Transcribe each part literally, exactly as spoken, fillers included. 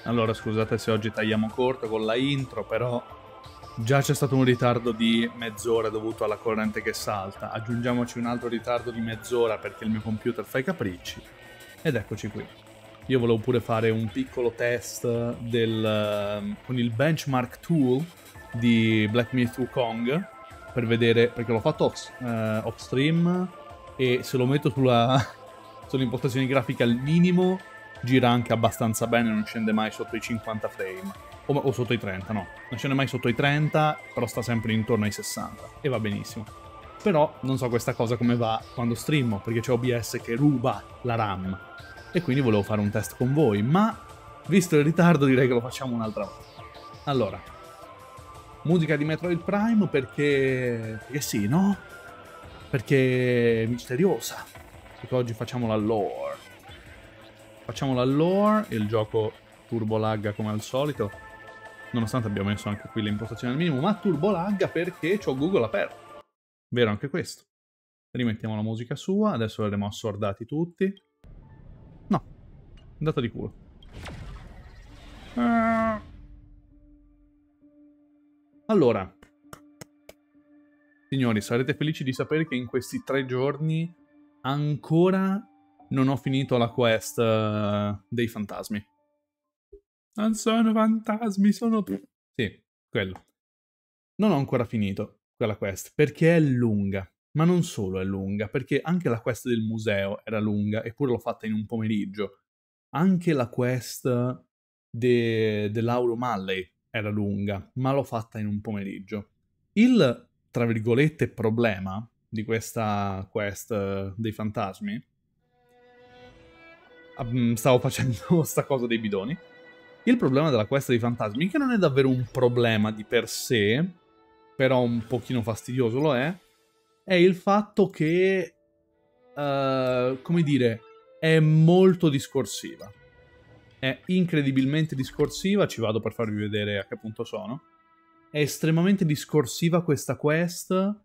Allora, scusate se oggi tagliamo corto con la intro, però già c'è stato un ritardo di mezz'ora dovuto alla corrente che salta. Aggiungiamoci un altro ritardo di mezz'ora perché il mio computer fa i capricci. Ed eccoci qui. Io volevo pure fare un piccolo test del, con il benchmark tool di Black Myth Wukong per vedere, perché l'ho fatto off, eh, off stream e se lo metto sulla, sulle impostazioni grafiche al minimo gira anche abbastanza bene, non scende mai sotto i cinquanta frame o, o sotto i trenta, no, non scende mai sotto i trenta, però sta sempre intorno ai sessanta e va benissimo. Però non so questa cosa come va quando streamo, perché c'è O B S che ruba la RAM e quindi volevo fare un test con voi, ma visto il ritardo direi che lo facciamo un'altra volta. Allora, musica di Metroid Prime perché... perché sì, no? Perché è misteriosa, perché oggi facciamo la lore. Facciamo la lore e il gioco turbo lagga come al solito, nonostante abbia messo anche qui le impostazioni al minimo, ma turbo lagga perché c'ho Google aperto. Vero anche questo. Rimettiamo la musica sua, adesso verremo assordati tutti. No, andata di culo. Allora, signori, sarete felici di sapere che in questi tre giorni ancora non ho finito la quest uh, dei fantasmi. Non sono fantasmi, sono... Sì, quello. Non ho ancora finito quella quest, perché è lunga. Ma non solo è lunga, perché anche la quest del museo era lunga, eppure l'ho fatta in un pomeriggio. Anche la quest de... dell'Auro Malley era lunga, ma l'ho fatta in un pomeriggio. Il, tra virgolette, problema di questa quest dei fantasmi... Stavo facendo sta cosa dei bidoni. Il problema della quest dei fantasmi, che non è davvero un problema di per sé, però un pochino fastidioso lo è, è il fatto che, uh, come dire, è molto discorsiva. È incredibilmente discorsiva, ci vado per farvi vedere a che punto sono. È estremamente discorsiva questa quest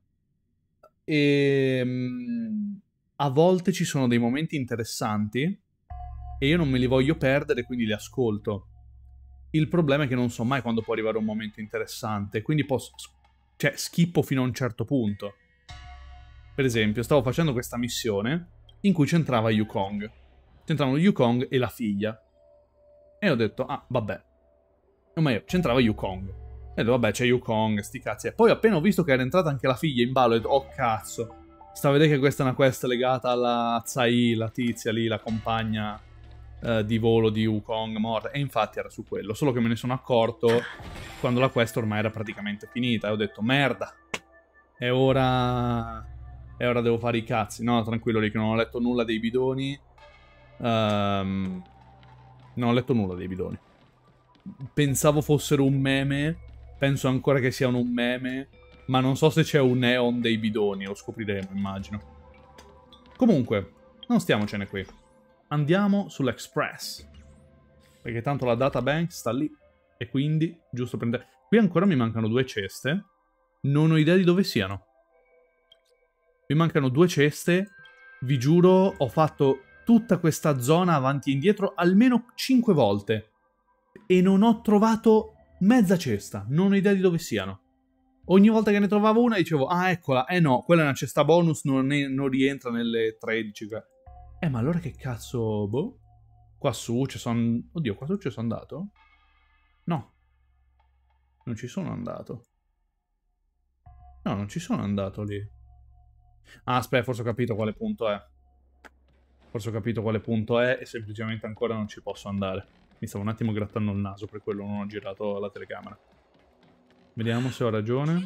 e um, a volte ci sono dei momenti interessanti e io non me li voglio perdere, quindi li ascolto. Il problema è che non so mai quando può arrivare un momento interessante, quindi posso... cioè, schippo fino a un certo punto. Per esempio, stavo facendo questa missione in cui c'entrava Yukong. C'entravano Yukong e la figlia. E ho detto, ah, vabbè. Ma io, c'entrava Yukong. E ho detto, vabbè, c'è Yukong, sti cazzi. E poi appena ho visto che era entrata anche la figlia in ballo, ho detto, oh cazzo. Sta a vedere che questa è una quest legata alla Tsai, la tizia lì, la compagna... Uh, di volo di Wukong morta, e infatti era su quello, solo che me ne sono accorto quando la quest ormai era praticamente finita e ho detto merda, è ora e ora devo fare i cazzi. No, tranquillo lì, che non ho letto nulla dei bidoni. um, non ho letto nulla dei bidoni, pensavo fossero un meme, penso ancora che siano un meme, ma non so se c'è un neon dei bidoni, lo scopriremo, immagino. Comunque, non stiamocene qui. Andiamo sull'Express, perché tanto la databank sta lì, e quindi, giusto prendere... Qui ancora mi mancano due ceste, non ho idea di dove siano. Mi mancano due ceste, vi giuro, ho fatto tutta questa zona avanti e indietro almeno cinque volte, e non ho trovato mezza cesta, non ho idea di dove siano. Ogni volta che ne trovavo una dicevo, ah eccola, eh no, quella è una cesta bonus, non, è, non rientra nelle tredici... Eh, ma allora che cazzo... Boh? Qua su ci sono... Oddio, qua su ci sono andato? No. Non ci sono andato. No, non ci sono andato lì. Ah, aspetta, forse ho capito quale punto è. Forse ho capito quale punto è e semplicemente ancora non ci posso andare. Mi stavo un attimo grattando il naso, per quello non ho girato la telecamera. Vediamo se ho ragione.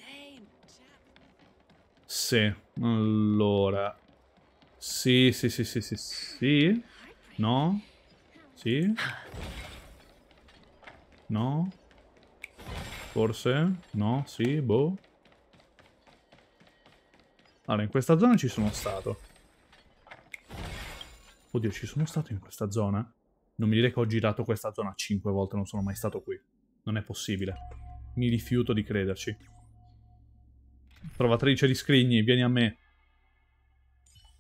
Sì. Allora... Sì, sì, sì, sì, sì, sì. No? Sì? No? Forse? No? Sì? Boh? Allora, in questa zona ci sono stato. Oddio, ci sono stato in questa zona? Non mi dire che ho girato questa zona cinque volte, non sono mai stato qui. Non è possibile. Mi rifiuto di crederci. Trovatrice di scrigni, vieni a me.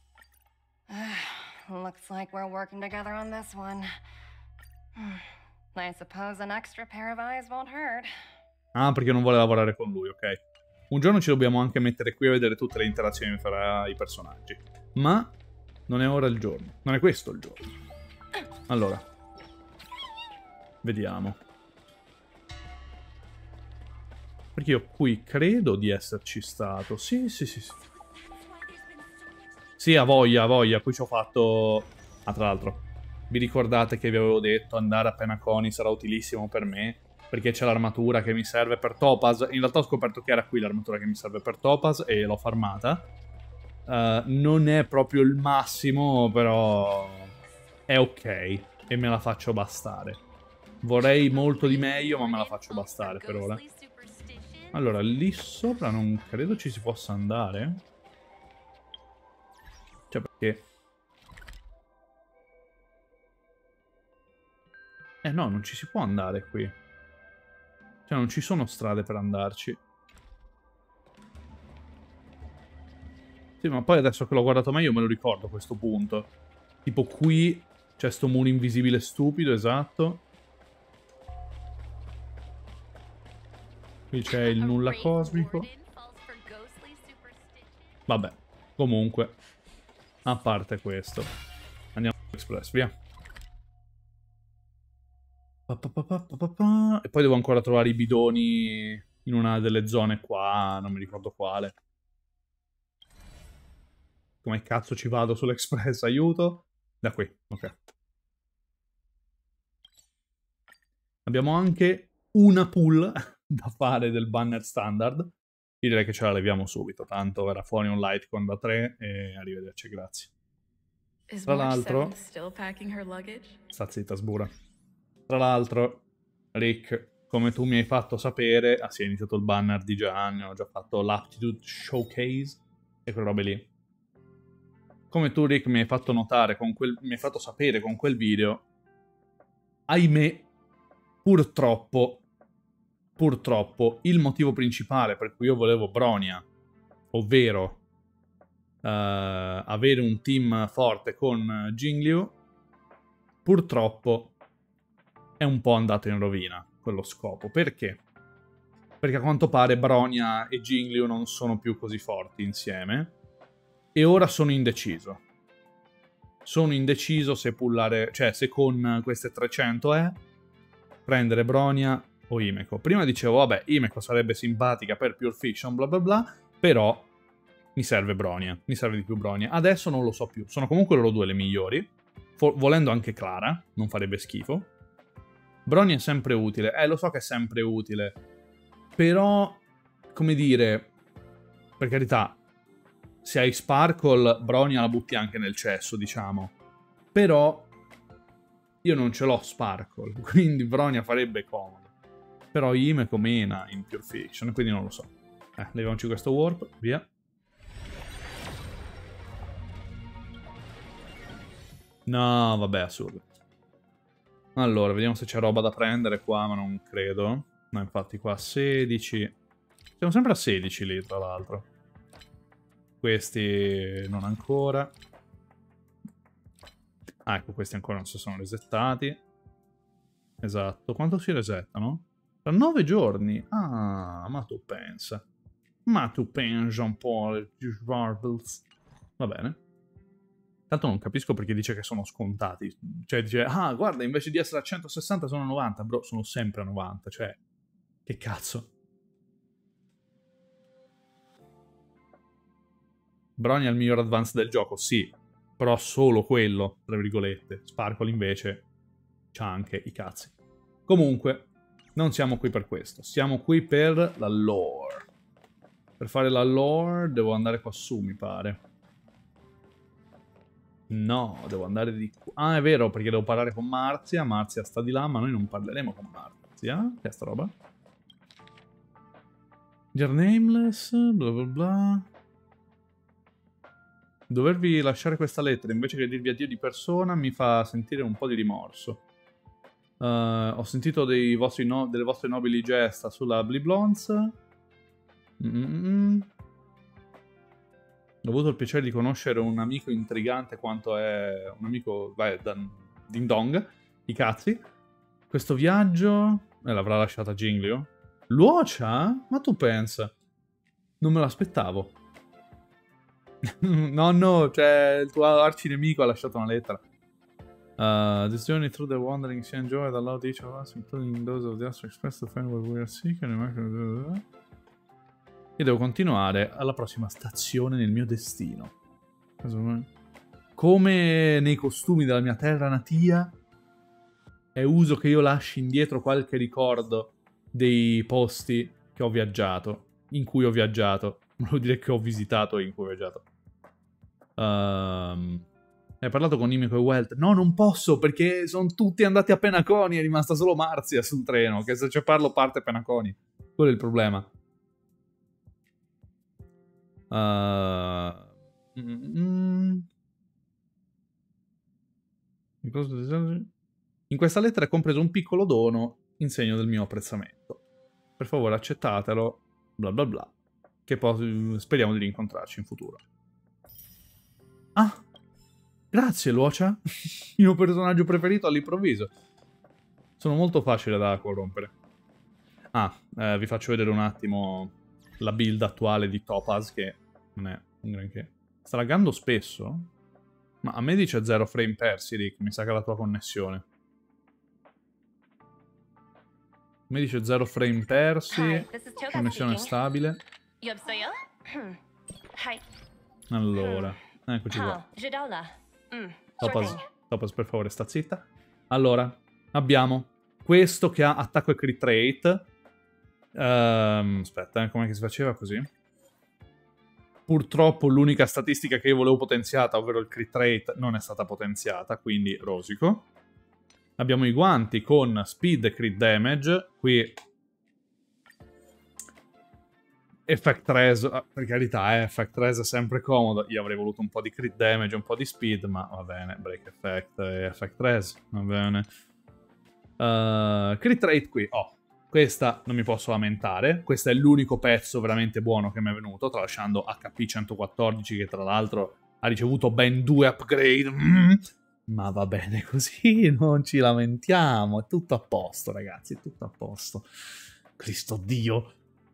Looks like we're working together on this one. I suppose an extra pair of eyes won't hurt. Ah, perché non vuole lavorare con lui, ok. Un giorno ci dobbiamo anche mettere qui a vedere tutte le interazioni fra i personaggi. Ma non è ora il giorno. Non è questo il giorno. Allora. Vediamo. Perché io qui credo di esserci stato. Sì, sì, sì, sì. Sì, ha voglia, ha voglia. Qui ci ho fatto... Ah, tra l'altro, vi ricordate che vi avevo detto andare a Penacony sarà utilissimo per me? Perché c'è l'armatura che mi serve per Topaz. In realtà ho scoperto che era qui l'armatura che mi serve per Topaz e l'ho farmata. Uh, non è proprio il massimo, però è ok. E me la faccio bastare. Vorrei molto di meglio, ma me la faccio bastare per ora. Allora, lì sopra non credo ci si possa andare. Cioè, perché... Eh no, non ci si può andare qui. Cioè, non ci sono strade per andarci. Sì, ma poi adesso che l'ho guardato meglio me lo ricordo a questo punto. Tipo qui c'è sto muro invisibile stupido, esatto. Qui c'è il nulla cosmico. Vabbè, comunque, a parte questo, andiamo all'Express, via. Pa, pa, pa, pa, pa, pa. E poi devo ancora trovare i bidoni in una delle zone qua, non mi ricordo quale. Come cazzo ci vado sull'Express? Aiuto? Da qui, ok. Abbiamo anche una pull da fare del banner standard. Io direi che ce la leviamo subito, tanto era fuori un Litecoin da tre e arrivederci, grazie. Tra l'altro... Sta zitta, sbura. Tra l'altro, Rick, come tu mi hai fatto sapere... Ah sì, è iniziato il banner di Gianni, ho già fatto l'Aptitude Showcase e quelle robe lì. Come tu, Rick, mi hai fatto notare, con quel... mi hai fatto sapere con quel video, ahimè, purtroppo, purtroppo, il motivo principale per cui io volevo Bronya, ovvero uh, avere un team forte con Jingliu, purtroppo è un po' andato in rovina quello scopo. Perché? Perché a quanto pare Bronya e Jingliu non sono più così forti insieme e ora sono indeciso. Sono indeciso se pullare, cioè se con queste trecento è prendere Bronya o Himeko. Prima dicevo, vabbè, Himeko sarebbe simpatica per Pure Fiction, bla bla bla, però mi serve Bronya, mi serve di più Bronya. Adesso non lo so più, sono comunque loro due le migliori, volendo anche Clara, non farebbe schifo. Bronya è sempre utile, eh, lo so che è sempre utile, però, come dire, per carità, se hai Sparkle, Bronya la butti anche nel cesso, diciamo. Però io non ce l'ho Sparkle, quindi Bronya farebbe comodo. Però Himeko mena in Pure Fiction, quindi non lo so. Eh, leviamoci questo Warp, via. No, vabbè, assurdo. Allora, vediamo se c'è roba da prendere qua, ma non credo. No, infatti qua a sedici. Siamo sempre a sedici lì, tra l'altro. Questi non ancora. Ah, ecco, questi ancora non si sono resettati. Esatto. Quanto si resettano? Tra nove giorni. Ah, ma tu pensa. Ma tu pensa un po' alle Warbles. Va bene. Tanto non capisco perché dice che sono scontati. Cioè dice, ah, guarda, invece di essere a centosessanta sono a novanta. Bro, sono sempre a novanta. Cioè, che cazzo. Bronya è il miglior advance del gioco, sì. Però solo quello, tra virgolette. Sparkle invece c'ha anche i cazzi. Comunque, non siamo qui per questo. Siamo qui per la lore. Per fare la lore devo andare qua su, mi pare. No, devo andare di qua. Ah, è vero, perché devo parlare con Marzia. Marzia sta di là, ma noi non parleremo con Marzia. Che è sta roba? You're nameless, bla bla bla. Dovervi lasciare questa lettera invece che dirvi addio di persona mi fa sentire un po' di rimorso. Uh, ho sentito dei vostri no delle vostre nobili gesta sulla Bliblons. Mm-mm. Ho avuto il piacere di conoscere un amico intrigante quanto è un amico, vai, da Ding Dong, i cazzi. Questo viaggio... Eh, l'avrà lasciata Jinglio? Luocia? Ma tu pensa? Non me l'aspettavo. Nonno, cioè, il tuo arcinemico ha lasciato una lettera. Uh, this journey through the wandering sea and joy had allowed each of us, including those of the astro express, to find what we are seeking. Io devo continuare alla prossima stazione nel mio destino. Come nei costumi della mia terra natia, è uso che io lasci indietro qualche ricordo dei posti che ho viaggiato, in cui ho viaggiato. Volevo dire che ho visitato e in cui ho viaggiato. Um, hai parlato con Nimico e Welt? No, non posso, perché sono tutti andati a Penaconi, è rimasta solo Marzia sul treno, che se ci parlo parte Penaconi. Quello è il problema. Uh, mm, in questa lettera è compreso un piccolo dono in segno del mio apprezzamento. Per favore accettatelo, bla bla bla, che poi speriamo di rincontrarci in futuro. Ah, grazie Luocia, il mio personaggio preferito all'improvviso. Sono molto facile da corrompere. Ah, eh, vi faccio vedere un attimo la build attuale di Topaz, che non è un granché. Sta laggando spesso? Ma a me dice zero frame persi, Rick, mi sa che è la tua connessione. A me dice zero frame persi, connessione stabile. Allora, eccoci qua. Topaz, Topaz, per favore, sta zitta. Allora, abbiamo questo che ha attacco e crit rate. Um, aspetta, eh, com'è che si faceva così? Purtroppo l'unica statistica che io volevo potenziata, ovvero il crit rate, non è stata potenziata, quindi rosico. Abbiamo i guanti con speed e crit damage. Qui Effect Res, per carità, eh, Effect Res è sempre comodo. Io avrei voluto un po' di crit damage, un po' di speed, ma va bene, Break Effect e Effect Res, va bene. Uh, crit rate qui, oh, questa non mi posso lamentare. Questo è l'unico pezzo veramente buono che mi è venuto, tralasciando H P centoquattordici, che tra l'altro ha ricevuto ben due upgrade. Mm. Ma va bene così, non ci lamentiamo, è tutto a posto ragazzi, è tutto a posto. Cristo Dio.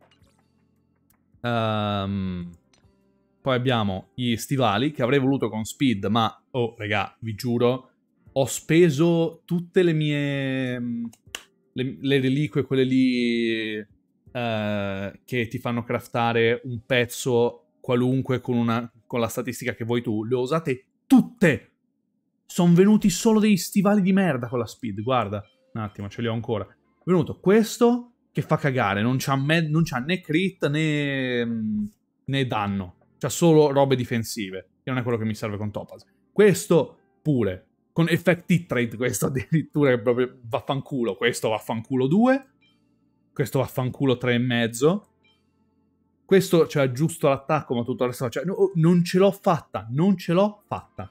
Um, poi abbiamo gli stivali, che avrei voluto con speed, ma, oh raga, vi giuro, ho speso tutte le mie... le, le reliquie, quelle lì uh, che ti fanno craftare un pezzo qualunque con, una, con la statistica che vuoi tu, le ho usate tutte! Sono venuti solo dei stivali di merda con la speed, guarda. Un attimo, ce li ho ancora. È venuto questo che fa cagare, non c'ha, né crit né, né danno. C'ha solo robe difensive, che non è quello che mi serve con Topaz. Questo pure, con effect hit rate, questo addirittura è proprio vaffanculo. Questo vaffanculo due, questo vaffanculo tre e mezzo. Questo c'ha giusto l'attacco, ma tutto il resto... Cioè, no, non ce l'ho fatta, non ce l'ho fatta.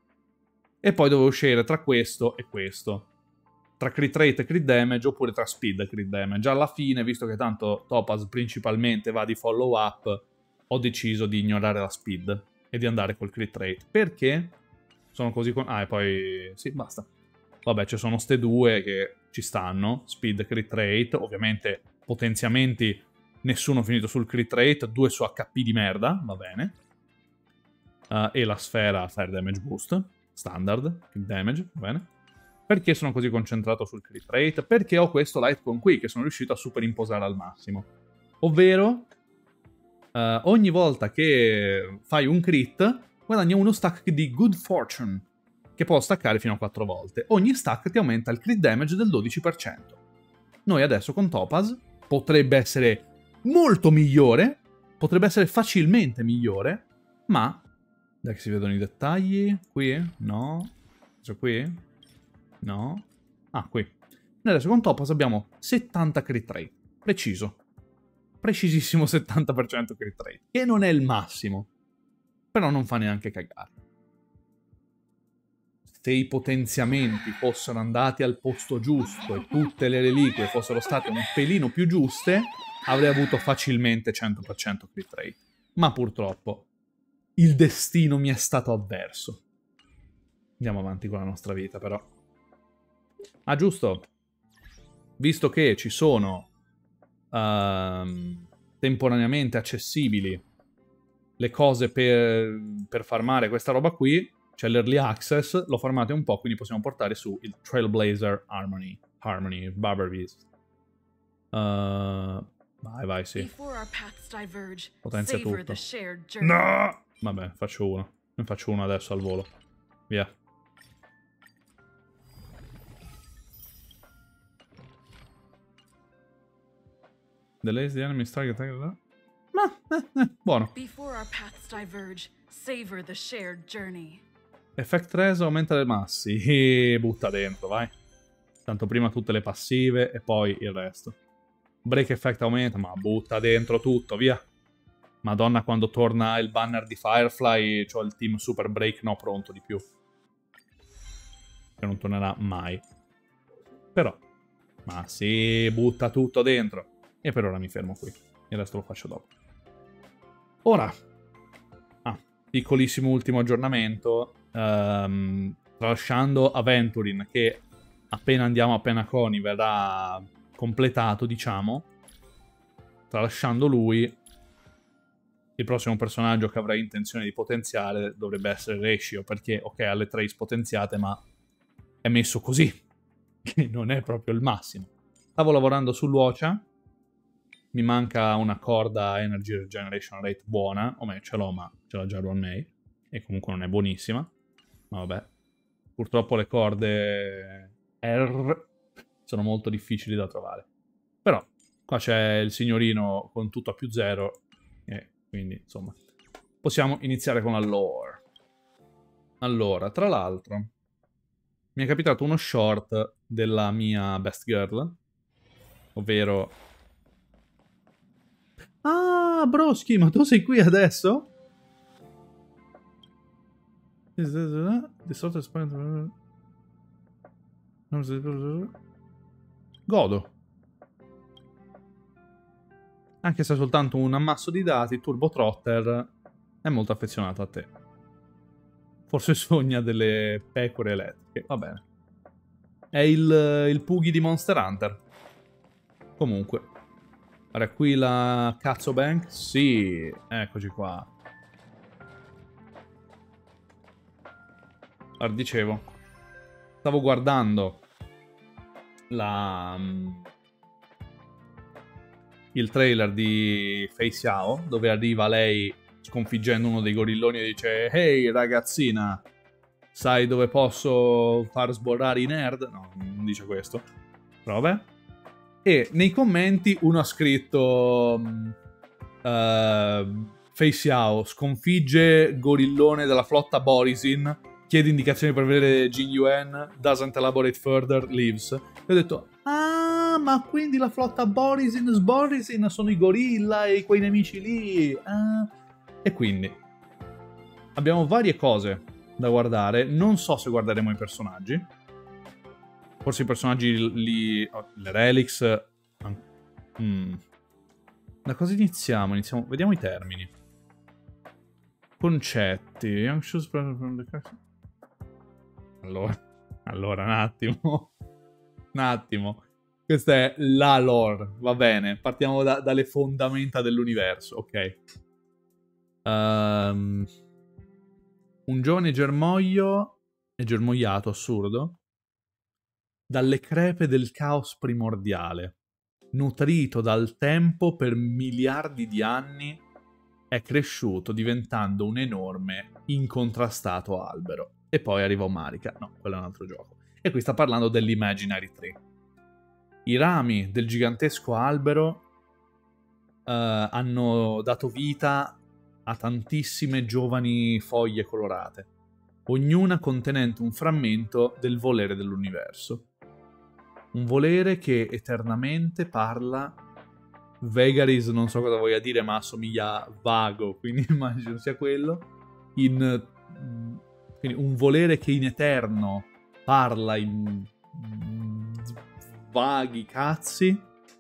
E poi dovevo scegliere tra questo e questo. Tra crit rate e crit damage, oppure tra speed e crit damage. Alla fine, visto che tanto Topaz principalmente va di follow up, ho deciso di ignorare la speed e di andare col crit rate. Perché? Sono così con... Ah, e poi... Sì, basta. Vabbè, ci sono ste due che ci stanno. Speed e crit rate. Ovviamente, potenziamenti, nessuno finito sul crit rate. Due su H P di merda, va bene. Uh, e la sfera fire damage boost. Standard, crit damage, va bene. Perché sono così concentrato sul crit rate? Perché ho questo Lightcone qui, che sono riuscito a superimposare al massimo. Ovvero, uh, ogni volta che fai un crit, guadagni uno stack di Good Fortune, che può staccare fino a quattro volte. Ogni stack ti aumenta il crit damage del dodici per cento. Noi adesso con Topaz potrebbe essere molto migliore, potrebbe essere facilmente migliore, ma... Dai che si vedono i dettagli. Qui? No. C'è qui? No. Ah, qui. Noi adesso con Topaz abbiamo settanta crit rate. Preciso. Precisissimo settanta per cento crit rate. Che non è il massimo. Però non fa neanche cagare. Se i potenziamenti fossero andati al posto giusto e tutte le reliquie fossero state un pelino più giuste, avrei avuto facilmente cento per cento crit rate. Ma purtroppo... il destino mi è stato avverso. Andiamo avanti con la nostra vita, però. Ah, giusto. visto che ci sono uh, temporaneamente accessibili le cose per, per farmare questa roba qui, c'è l'Early Access, lo farmate un po', quindi possiamo portare su il Trailblazer Harmony, Harmony, Barber Beast. Uh, vai, vai, sì. Potenzia tutto. No! Vabbè, faccio uno. Ne faccio uno adesso al volo. Via. Delays the enemy target attack. Ma, eh, eh, buono. Effect Res aumenta le massi. E butta dentro, vai. Tanto prima tutte le passive e poi il resto. Break Effect aumenta, ma butta dentro tutto, via. Madonna, quando torna il banner di Firefly, c'ho il team Super Break no pronto di più. Che non tornerà mai. Però, ma sì, butta tutto dentro. E per ora mi fermo qui. Il resto lo faccio dopo. Ora. Ah, piccolissimo ultimo aggiornamento. Um, tralasciando Aventurin, che appena andiamo a Penacony verrà completato, diciamo. Tralasciando lui, il prossimo personaggio che avrei intenzione di potenziare dovrebbe essere Ratio, perché, ok, ha le trace potenziate, ma è messo così, che non è proprio il massimo. Stavo lavorando sull'Ocha, mi manca una corda Energy Regeneration Rate buona, o meglio, ce l'ho, ma ce l'ha già Ruan Mei, e comunque non è buonissima, ma vabbè. Purtroppo le corde R sono molto difficili da trovare. Però, qua c'è il signorino con tutto a più zero, e quindi, insomma, possiamo iniziare con la lore. Allora, tra l'altro, mi è capitato uno short della mia best girl, ovvero... Ah, Broski, ma tu sei qui adesso? Godo. Anche se è soltanto un ammasso di dati, Turbo Trotter è molto affezionato a te. Forse sogna delle pecore elettriche. Va bene. È il, il Puggy di Monster Hunter. Comunque. Ora qui la Cazzo Bank. Sì, eccoci qua. Allora, dicevo. Stavo guardando la... il trailer di Fei Xiao, dove arriva lei sconfiggendo uno dei gorilloni e dice: "Ehi ragazzina, sai dove posso far sborrare i nerd?" No, non dice questo. Però vabbè. E nei commenti uno ha scritto uh, Fei Xiao sconfigge gorillone della flotta Borisin, chiede indicazioni per vedere Jin Yuan, doesn't elaborate further, leaves. E ho detto: ah, ma quindi la flotta Borisin, Sborisin sono i gorilla e quei nemici lì. Ah. E quindi abbiamo varie cose da guardare. Non so se guarderemo i personaggi. Forse i personaggi li... Oh, le relics... Mm. Da cosa iniziamo? Iniziamo... Vediamo i termini. Concetti. Allora... Allora, un attimo. Un attimo. Questa è la lore. Va bene. Partiamo da, dalle fondamenta dell'universo. Ok. Um, un giovane germoglio... È germogliato, assurdo. Dalle crepe del caos primordiale, nutrito dal tempo per miliardi di anni, è cresciuto diventando un enorme, incontrastato albero. E poi arriva Marika. No, quello è un altro gioco. E qui sta parlando dell'Imaginary Tree. I rami del gigantesco albero uh, hanno dato vita a tantissime giovani foglie colorate, ognuna contenente un frammento del volere dell'universo. Un volere che eternamente parla. Vegaris non so cosa voglia dire, ma assomiglia a vago, quindi immagino sia quello. In, quindi un volere che in eterno parla in vaghi cazzi,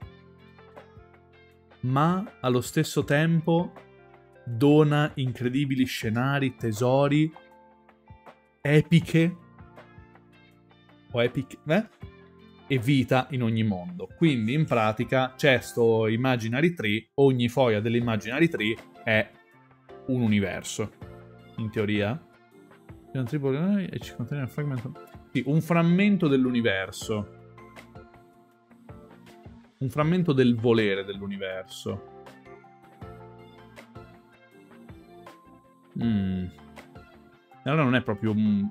ma allo stesso tempo dona incredibili scenari, tesori, epiche o epiche, eh? e vita in ogni mondo. Quindi in pratica c'è sto Imaginary Tree, ogni foglia dell'Imaginary Tree è un universo, in teoria. E ci contiene un frammento... Sì, un frammento dell'universo. Un frammento del volere dell'universo. Mm. Allora non è proprio un...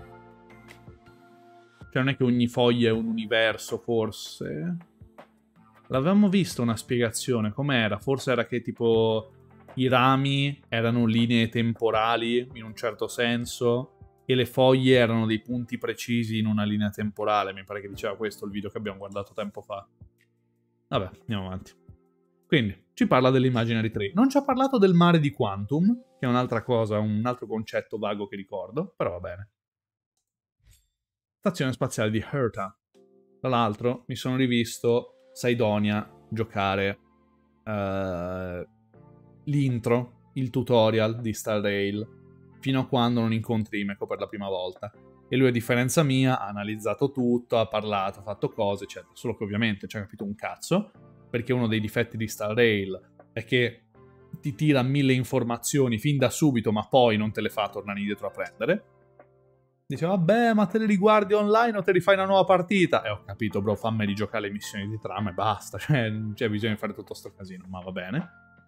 Cioè non è che ogni foglia è un universo, forse? L'avevamo visto una spiegazione, com'era? Forse era che tipo i rami erano linee temporali, in un certo senso, e le foglie erano dei punti precisi in una linea temporale. Mi pare che diceva questo il video che abbiamo guardato tempo fa. Vabbè, andiamo avanti. Quindi, ci parla dell'Imaginary Tree. Non ci ha parlato del mare di Quantum, che è un'altra cosa, un altro concetto vago che ricordo, però va bene. Stazione spaziale di Herta. Tra l'altro, mi sono rivisto Cydonia giocare uh, l'intro, il tutorial di Star Rail, fino a quando non incontri Himeko per la prima volta. E lui, a differenza mia, ha analizzato tutto, ha parlato, ha fatto cose, eccetera. Solo che ovviamente ci ha capito un cazzo, perché uno dei difetti di Star Rail è che ti tira mille informazioni fin da subito, ma poi non te le fa tornare indietro a prendere. Dice, vabbè, ma te le riguardi online o te rifai una nuova partita? E ho capito, bro, fammi rigiocare le missioni di trama e basta. Cioè, non c'è bisogno di fare tutto sto casino, ma va bene.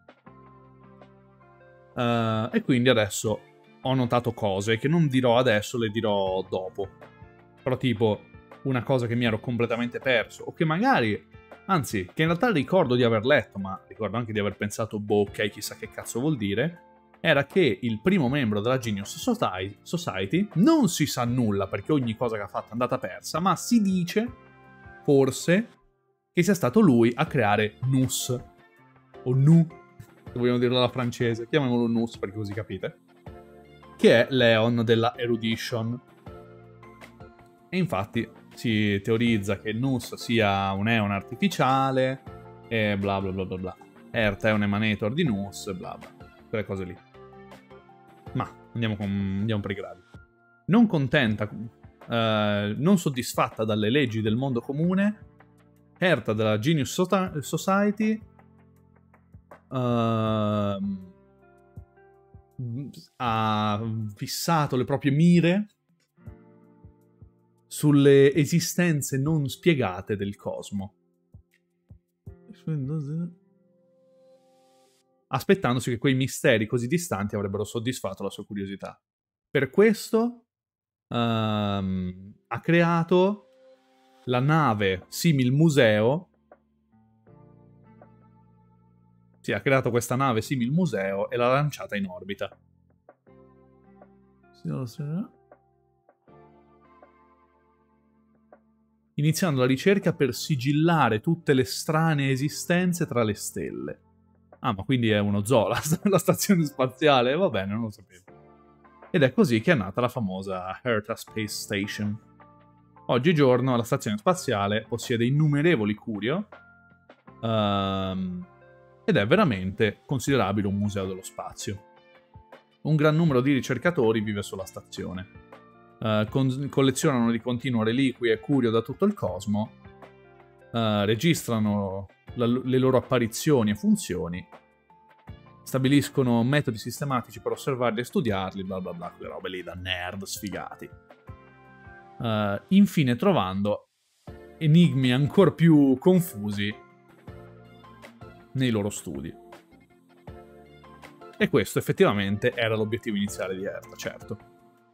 Uh, e quindi adesso ho notato cose che non dirò adesso, le dirò dopo. Però tipo, una cosa che mi ero completamente perso, o che magari, anzi, che in realtà ricordo di aver letto, ma ricordo anche di aver pensato, boh, ok, chissà che cazzo vuol dire, era che il primo membro della Genius Society non si sa nulla, perché ogni cosa che ha fatto è andata persa, ma si dice, forse, che sia stato lui a creare N U S, o Nu, se vogliamo dirlo alla francese, chiamiamolo N U S perché così capite, che è l'Eon della Erudition. E infatti si teorizza che N U S sia un Eon artificiale, e bla bla bla bla bla. Herta è un emanator di N U S, bla bla, quelle cose lì. Ma andiamo, con, andiamo per i gradi. Non contenta, eh, non soddisfatta dalle leggi del mondo comune, Herta della Genius Society eh, ha fissato le proprie mire sulle esistenze non spiegate del cosmo, aspettandosi che quei misteri così distanti avrebbero soddisfatto la sua curiosità. Per questo um, ha creato la nave simil museo. Sì, ha creato questa nave simil museo e l'ha lanciata in orbita. Iniziando la ricerca per sigillare tutte le strane esistenze tra le stelle. Ah, ma quindi è uno zoo, la, la stazione spaziale? Va bene, non lo sapevo. Ed è così che è nata la famosa Herta Space Station. Oggigiorno la stazione spaziale possiede innumerevoli curio um, ed è veramente considerabile un museo dello spazio. Un gran numero di ricercatori vive sulla stazione. Uh, con, collezionano di continuo reliquie e curio da tutto il cosmo, uh, registrano la, le loro apparizioni e funzioni, stabiliscono metodi sistematici per osservarli e studiarli, bla bla bla, quelle robe lì da nerd sfigati. Uh, infine trovando enigmi ancora più confusi nei loro studi. E questo effettivamente era l'obiettivo iniziale di Herta, certo.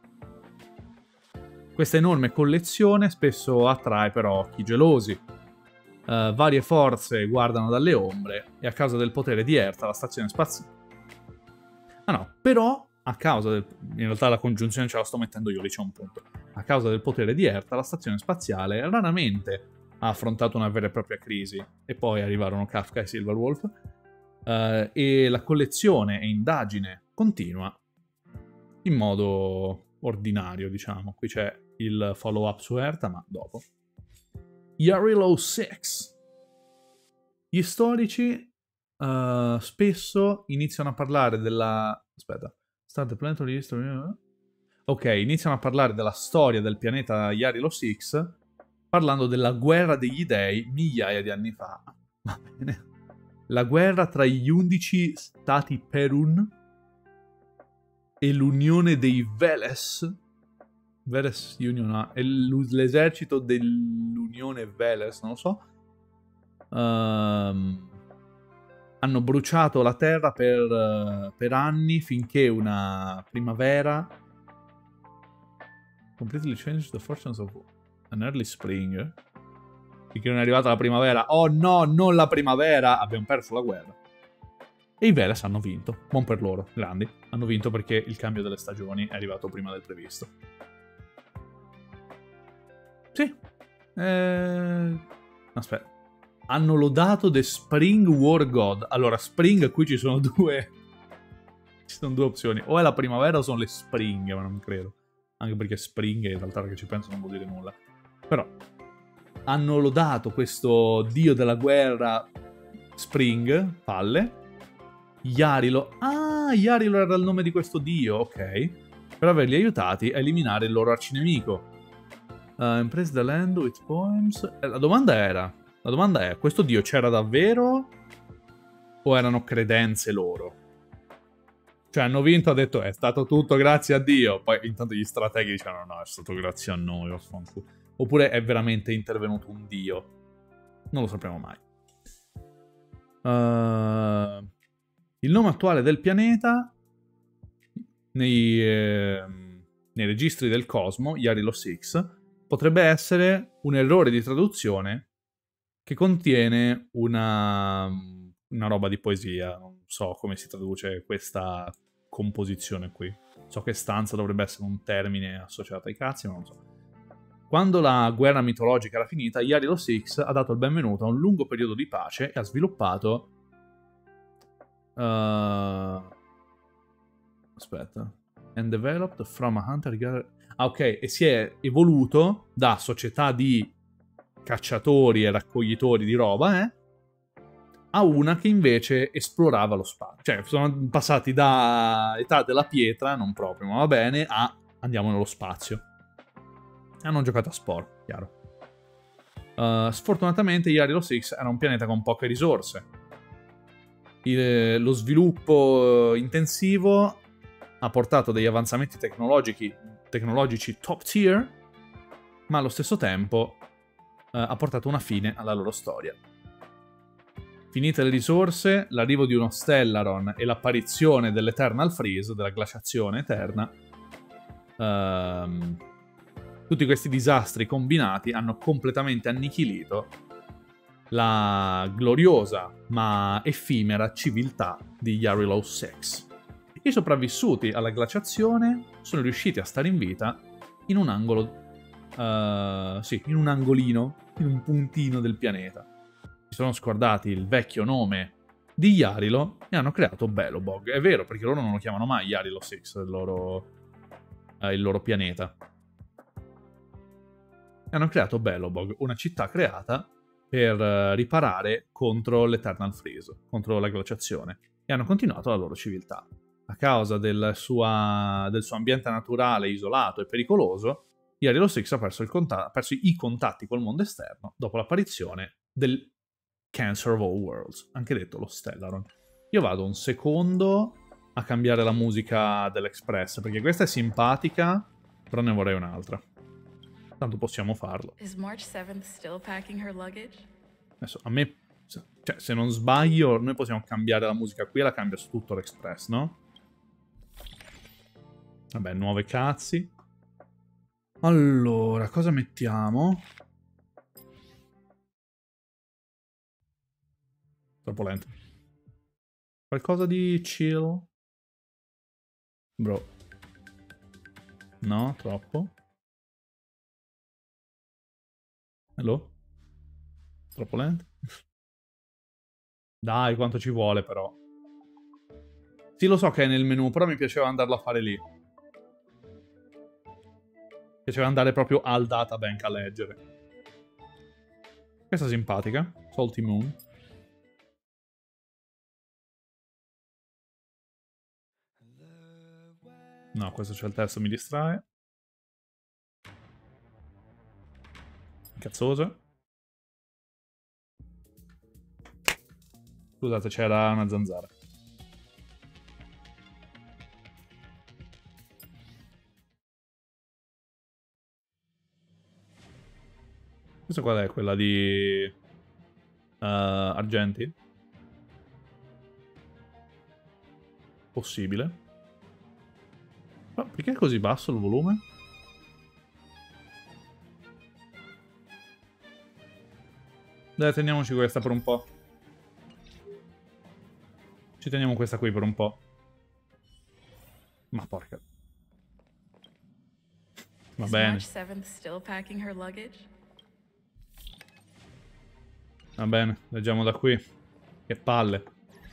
Questa enorme collezione spesso attrae però occhi gelosi. Uh, varie forze guardano dalle ombre e a causa del potere di Herta la stazione spaziale... Ah no, però a causa del... in realtà la congiunzione ce la sto mettendo io, lì c'è un punto. A causa del potere di Herta la stazione spaziale raramente ha affrontato una vera e propria crisi. E poi arrivarono Kafka e Silverwolf. Uh, e la collezione e indagine continua in modo ordinario, diciamo. Qui c'è il follow up su Herta, ma dopo. Yarilo sei. Gli storici uh, spesso iniziano a parlare della... Aspetta. Start the planetary history... Ok, iniziano a parlare della storia del pianeta Yarilo sei parlando della guerra degli dei migliaia di anni fa. Va bene. La guerra tra gli undici stati Perun e l'unione dei Veles. Veles Union è l'esercito dell'unione Veles, non lo so. Um, hanno bruciato la terra per, uh, per anni finché una primavera completely changed the fortunes of an early spring. Finché non è arrivata la primavera. Oh no, non la primavera! Abbiamo perso la guerra. E i Veles hanno vinto. Buon per loro, grandi. Hanno vinto perché il cambio delle stagioni è arrivato prima del previsto. Sì. Eh... Aspetta. Hanno lodato The Spring War God. Allora, Spring, qui ci sono due... Ci sono due opzioni. O è la primavera o sono le springhe, ma non credo. Anche perché springhe, in realtà, che ci penso, non vuol dire nulla. Però... hanno lodato questo dio della guerra Spring, palle. Yarilo. Ah, Yarilo era il nome di questo dio, ok. Per averli aiutati a eliminare il loro arcinemico. Uh, Impress the land with poems. Eh, la domanda era... La domanda è, questo dio c'era davvero? O erano credenze loro? Cioè, hanno vinto, ha detto, è stato tutto grazie a Dio. Poi, intanto, gli strateghi dicevano, no, è stato grazie a noi, vaffanculo. Oppure è veramente intervenuto un dio? Non lo sapremo mai. Uh, il nome attuale del pianeta nei, eh, nei registri del cosmo, Yarilo sei, potrebbe essere un errore di traduzione che contiene una, una roba di poesia. Non so come si traduce questa composizione qui. So che stanza dovrebbe essere un termine associato ai cazzi, ma non so. Quando la guerra mitologica era finita, Yarilo sei ha dato il benvenuto a un lungo periodo di pace e ha sviluppato... Uh, aspetta. And developed from a hunter-gatherer... Ah, ok. E si è evoluto da società di cacciatori e raccoglitori di roba, eh? A una che invece esplorava lo spazio. Cioè, sono passati da età della pietra, non proprio, ma va bene, a andiamo nello spazio. Hanno giocato a sport, chiaro. Uh, sfortunatamente Yarilo sei era un pianeta con poche risorse. Il, lo sviluppo intensivo ha portato degli avanzamenti tecnologici, tecnologici top tier, ma allo stesso tempo uh, ha portato una fine alla loro storia. Finite le risorse, l'arrivo di uno Stellaron e l'apparizione dell'Eternal Freeze, della glaciazione eterna, uh, tutti questi disastri combinati hanno completamente annichilito la gloriosa ma effimera civiltà di Yarilo sei. I sopravvissuti alla glaciazione sono riusciti a stare in vita in un angolo, uh, sì, in un angolino, in un puntino del pianeta. Si sono scordati il vecchio nome di Yarilo e hanno creato Belobog. È vero, perché loro non lo chiamano mai Yarilo sei, il loro, uh, il loro pianeta. E hanno creato Belobog, una città creata per uh, riparare contro l'Eternal Freeze, contro la glaciazione, e hanno continuato la loro civiltà. A causa del, sua, del suo ambiente naturale isolato e pericoloso, Yarilo sei ha perso, il conta- ha perso i contatti col mondo esterno dopo l'apparizione del Cancer of All Worlds, anche detto lo Stellaron. Io vado un secondo a cambiare la musica dell'Express, perché questa è simpatica, però ne vorrei un'altra. Tanto possiamo farlo. Is March seventh still packing her luggage? Adesso, a me, cioè, se non sbaglio, noi possiamo cambiare la musica qui e la cambia su tutto l'Express, no? Vabbè, nuove cazzi. Allora, cosa mettiamo? Troppo lento. Qualcosa di chill? Bro. No, troppo. Hello? Troppo lento? Dai, quanto ci vuole però. Sì, lo so che è nel menu, però mi piaceva andarlo a fare lì. Mi piaceva andare proprio al databank a leggere. Questa è simpatica. Salty Moon. No, questo c'è il testo, mi distrae. Cazzoso. Scusate, c'era una zanzara. Questa qual è? Quella di... Uh, Argenti? Possibile. Ma perché è così basso il volume? Dai, teniamoci questa per un po'. Ci teniamo questa qui per un po'. Ma porca. Va bene. Va bene, leggiamo da qui. Che palle.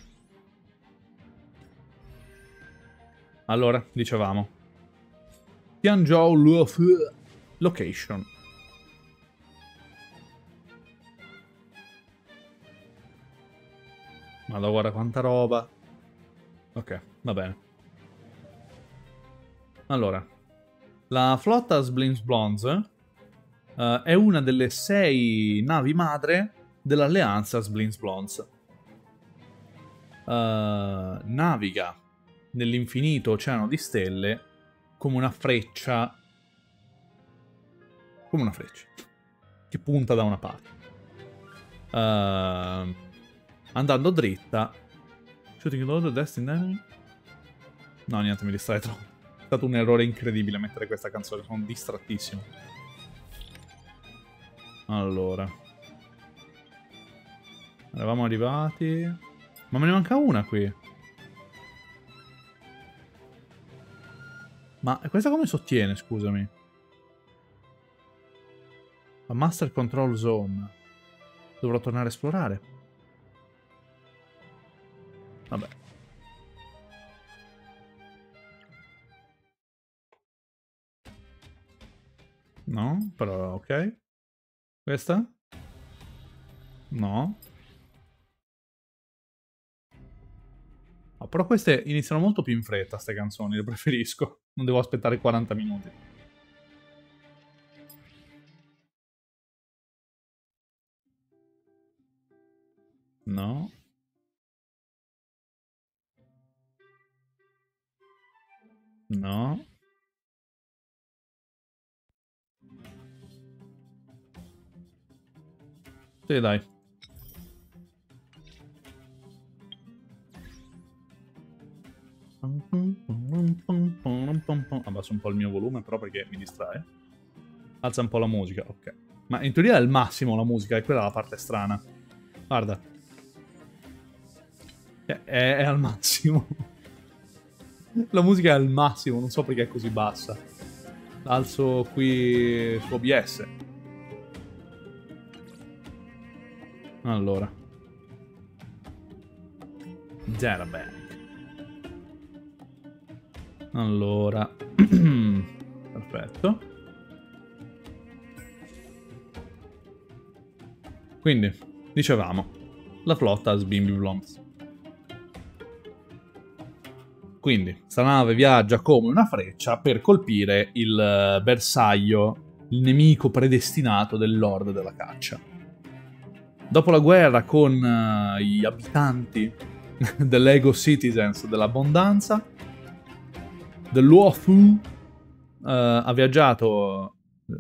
Allora, dicevamo. Tianzhou Luofu Location. Ma guarda quanta roba. Ok, va bene. Allora. La flotta Sblinks Blondes uh, è una delle sei navi madre dell'alleanza Sblinks Blondes. Uh, naviga nell'infinito oceano di stelle come una freccia. Come una freccia. Che punta da una parte. Uh, andando dritta. Shooting load, destined enemy. No, niente, mi distrae troppo. È stato un errore incredibile mettere questa canzone. Sono distrattissimo. Allora. Eravamo arrivati. Ma me ne manca una qui. Ma questa come sottiene, scusami? La Master Control Zone. Dovrò tornare a esplorare. Vabbè. No, però ok. Questa? No. Oh, però queste iniziano molto più in fretta, queste canzoni, le preferisco. Non devo aspettare quaranta minuti. No. No. Sì, dai. Abbasso un po' il mio volume però perché mi distrae. Alza un po' la musica, ok. Ma in teoria è il massimo la musica, è quella la parte strana. Guarda. È, è, è al massimo. La musica è al massimo, non so perché è così bassa. Alzo qui su O B S. Allora. Zerabank. Allora. Perfetto. Quindi, dicevamo, la flotta Sbimbi Blondes. Quindi, sta nave viaggia come una freccia per colpire il bersaglio, il nemico predestinato del Lord della Caccia. Dopo la guerra con uh, gli abitanti dell'Ego Citizens dell'abbondanza, dell'Uofu uh, ha viaggiato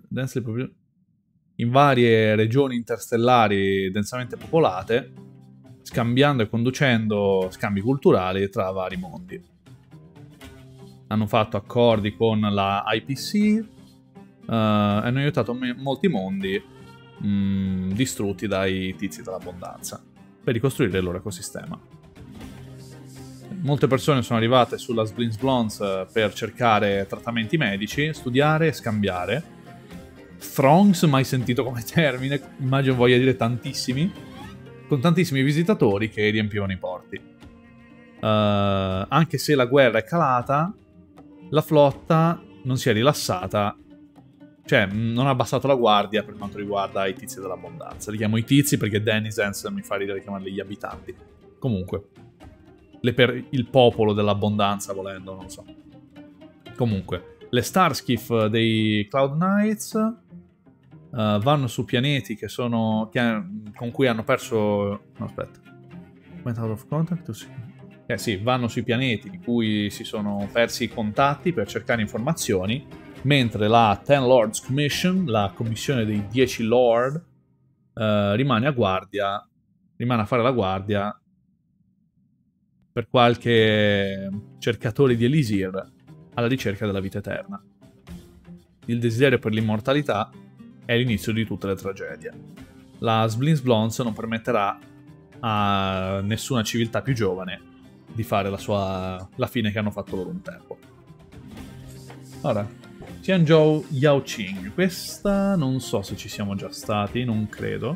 in varie regioni interstellari densamente popolate, scambiando e conducendo scambi culturali tra vari mondi. Hanno fatto accordi con la I P C uh, e hanno aiutato molti mondi mh, distrutti dai tizi dell'abbondanza per ricostruire il loro ecosistema. Molte persone sono arrivate sulla Sblinks Blondes per cercare trattamenti medici, studiare e scambiare. Throngs, mai sentito come termine, immagino voglia dire tantissimi, con tantissimi visitatori che riempivano i porti. Uh, anche se la guerra è calata, la flotta non si è rilassata, cioè non ha abbassato la guardia per quanto riguarda i tizi dell'abbondanza. Li chiamo i tizi perché Denizens mi fa ridere chiamarli gli abitanti. Comunque, le per il popolo dell'abbondanza, volendo, non lo so. Comunque, le Starskiff dei Cloud Knights Uh, vanno su pianeti che sono che, con cui hanno perso no aspetta went out of contact sì. Eh sì, vanno sui pianeti di cui si sono persi i contatti per cercare informazioni, mentre la Ten Lords Commission, la commissione dei dieci Lord, uh, rimane a guardia rimane a fare la guardia per qualche cercatore di Elisir alla ricerca della vita eterna. Il desiderio per l'immortalità è l'inizio di tutte le tragedie. La Sblins Blons non permetterà a nessuna civiltà più giovane di fare la sua la fine che hanno fatto loro un tempo. Ora, Tianzhou Yaoqing. Questa non so se ci siamo già stati, non credo.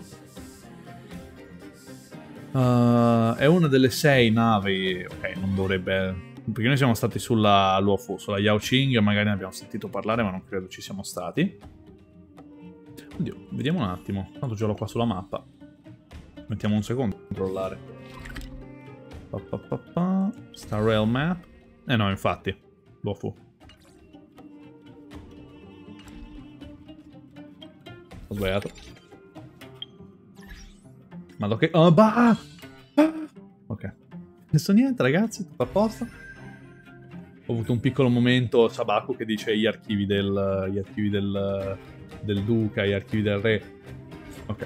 Uh, è una delle sei navi. Ok, non dovrebbe. Perché noi siamo stati sulla Luofu, sulla Yaoqing, magari ne abbiamo sentito parlare, ma non credo ci siamo stati. Oddio, vediamo un attimo. Tanto ce l'ho qua sulla mappa. Mettiamo un secondo a controllare. Pa, pa, pa, pa. Star Rail Map. Eh no, infatti. Luofu. Ho sbagliato. Ma lo che... Oh, bah! Ah! Ok. Adesso niente, ragazzi. Tutto a posto. Ho avuto un piccolo momento Sabaku che dice gli archivi del... Gli archivi del... del duca, gli archivi del re. Ok.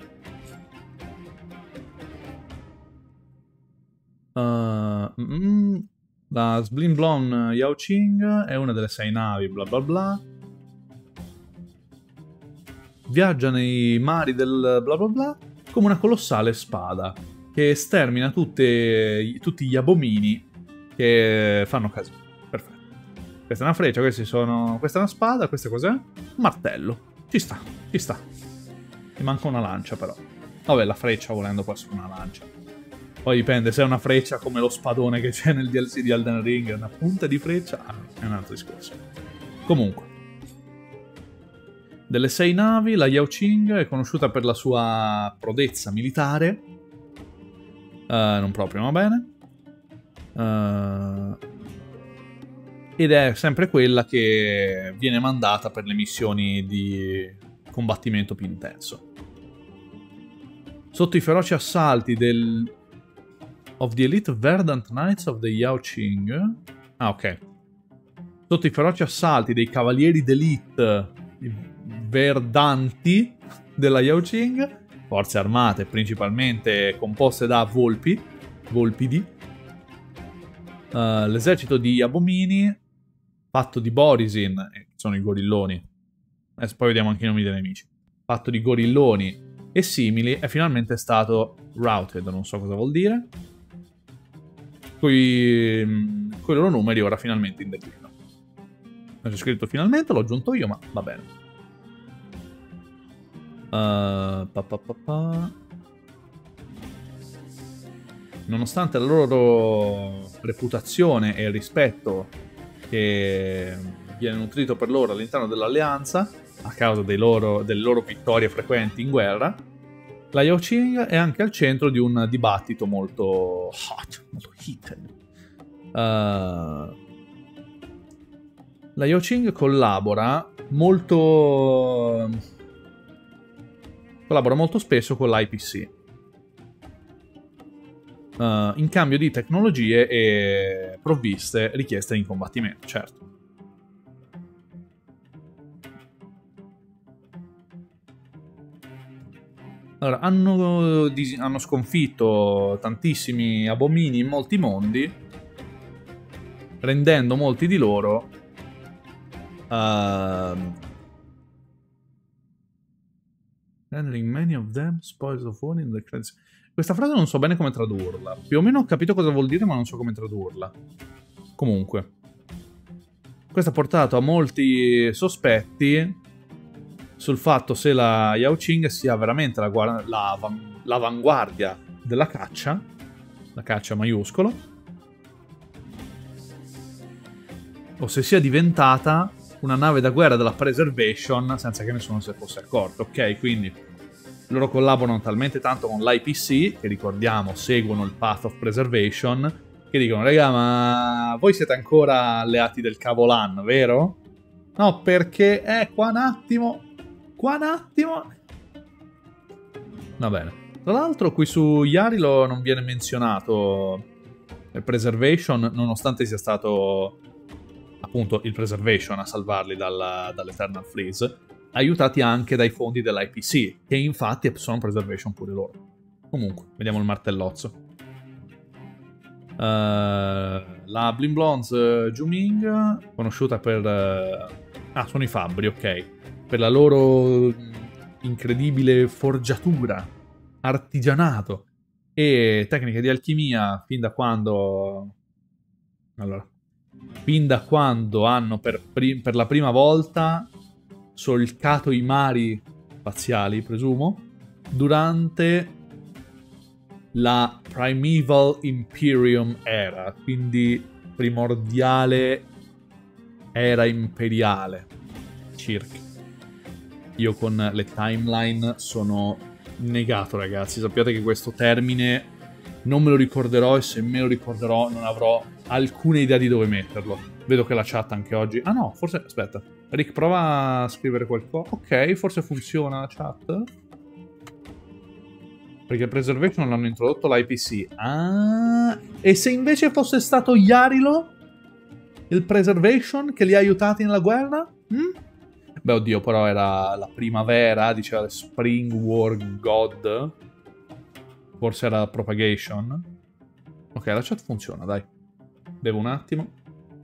Uh, mm, la Sblin Blon Yaoqing è una delle sei navi, bla bla bla. Viaggia nei mari del bla bla bla come una colossale spada che stermina tutte, tutti gli abomini che fanno casino. Perfetto. Questa è una freccia, questi sono... questa è una spada, questa cos'è? Un martello. Ci sta, ci sta. Mi manca una lancia però. Vabbè, la freccia volendo può essere una lancia. Poi dipende, se è una freccia come lo spadone che c'è nel D L C di Elden Ring, una punta di freccia, ah, è un altro discorso. Comunque. Delle sei navi, la Yaoqing è conosciuta per la sua prodezza militare. Uh, non proprio, va bene. Uh, ed è sempre quella che viene mandata per le missioni di combattimento più intenso. Sotto i feroci assalti del... of the Elite Verdant Knights of the Yaoqing... Ah, ok. Sotto i feroci assalti dei cavalieri d'elite verdanti della Yaoqing, forze armate principalmente composte da volpi, volpidi, uh, l'esercito di abomini, fatto di Borisin, che sono i gorilloni, adesso poi vediamo anche i nomi dei nemici, fatto di gorilloni e simili, è finalmente stato routed, non so cosa vuol dire, coi, coi loro numeri ora finalmente in declino. Non c'è scritto finalmente, l'ho aggiunto io, ma va bene. Uh, pa, pa, pa, pa. Nonostante la loro reputazione e il rispetto che viene nutrito per loro all'interno dell'alleanza, a causa dei loro, delle loro vittorie frequenti in guerra, la Yaoqing è anche al centro di un dibattito molto hot, molto heated. Uh, la Yaoqing collabora molto... collabora molto spesso con l'I P C. Uh, in cambio di tecnologie e provviste richieste in combattimento, certo. Allora, hanno, hanno sconfitto tantissimi abomini in molti mondi, rendendo molti di loro uh, handling many of them spoils of war in the credits. Questa frase non so bene come tradurla. Più o meno ho capito cosa vuol dire, ma non so come tradurla. Comunque, questo ha portato a molti sospetti sul fatto se la Yaoqing sia veramente l'avanguardia la, della caccia, la caccia maiuscolo, o se sia diventata una nave da guerra della Preservation senza che nessuno se fosse accorto, ok? Quindi loro collaborano talmente tanto con l'I P C, che ricordiamo seguono il Path of Preservation, che dicono, raga, ma voi siete ancora alleati del Cavolan, vero? No, perché, eh, qua un attimo, qua un attimo. Va bene. Tra l'altro qui su Yarilo non viene menzionato il Preservation, nonostante sia stato appunto il Preservation a salvarli dalla, dall'Eternal Freeze, aiutati anche dai fondi dell'I P C, che infatti sono Preservation pure loro. Comunque, vediamo il martellozzo. Uh, la Blim Blondes uh, Juming, conosciuta per... Uh... Ah, sono i fabbri, ok. Per la loro incredibile forgiatura, artigianato e tecniche di alchimia fin da quando... Allora... Fin da quando hanno per, per la prima volta solcato i mari spaziali, presumo, durante la Primeval Imperium Era, quindi primordiale era imperiale, circa. Io con le timeline sono negato, ragazzi. Sappiate che questo termine non me lo ricorderò, e se me lo ricorderò non avrò alcuna idea di dove metterlo. Vedo che la chat anche oggi... Ah no, forse... Aspetta. Rick, prova a scrivere qualcosa. Ok, forse funziona la chat. Perché Preservation l'hanno introdotto l'I P C. Ah... E se invece fosse stato Yarilo il Preservation che li ha aiutati nella guerra? Mm? Beh, oddio, però era la primavera, diceva Spring War God. Forse era Propagation. Ok, la chat funziona, dai. Bevo un attimo.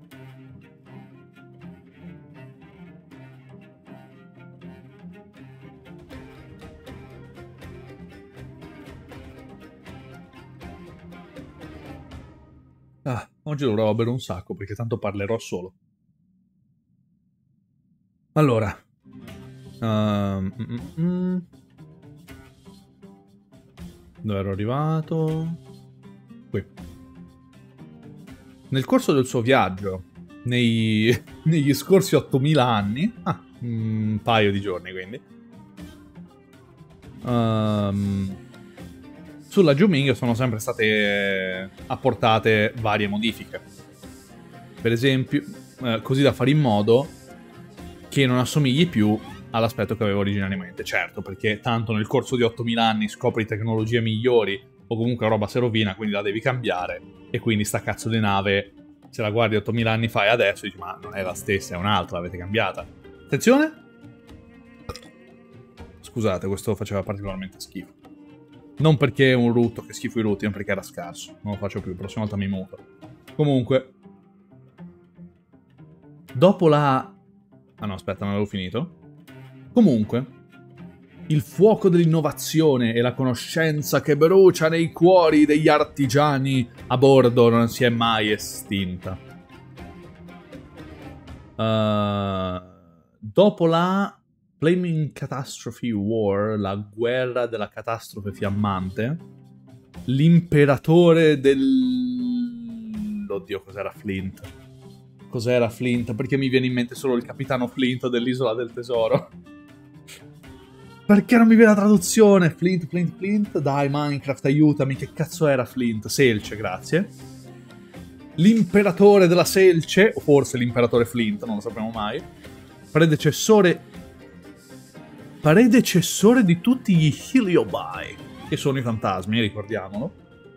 Ah, oggi dovrò bere un sacco perché tanto parlerò solo. Allora. Um, mm, mm. Dove ero arrivato? Qui. Nel corso del suo viaggio, nei, negli scorsi ottomila anni, ah, un paio di giorni quindi, um, sulla Juming sono sempre state apportate varie modifiche. Per esempio, eh, così da fare in modo che non assomigli più all'aspetto che avevo originariamente. Certo, perché tanto nel corso di ottomila anni scopri tecnologie migliori o comunque roba si rovina, quindi la devi cambiare, e quindi sta cazzo di nave, se la guardi ottomila anni fa e adesso dici ma non è la stessa, è un'altra, l'avete cambiata. Attenzione! Scusate, questo faceva particolarmente schifo. Non perché è un rutto, che schifo i rutti, ma perché era scarso. Non lo faccio più, la prossima volta mi muto. Comunque, dopo la... Ah no, aspetta, non avevo finito. Comunque, il fuoco dell'innovazione e la conoscenza che brucia nei cuori degli artigiani a bordo non si è mai estinta. Uh, dopo la Flaming Catastrophe War, la guerra della catastrofe fiammante, l'imperatore del... Oddio, cos'era Flint? Cos'era Flint? Perché mi viene in mente solo il capitano Flint dell'Isola del Tesoro. Perché non mi viene la traduzione? Flint, Flint, Flint? Dai, Minecraft, aiutami. Che cazzo era Flint? Selce, grazie. L'imperatore della Selce, o forse l'imperatore Flint, non lo sapremo mai. Predecessore... Predecessore di tutti gli Heliobai, che sono i fantasmi, ricordiamolo.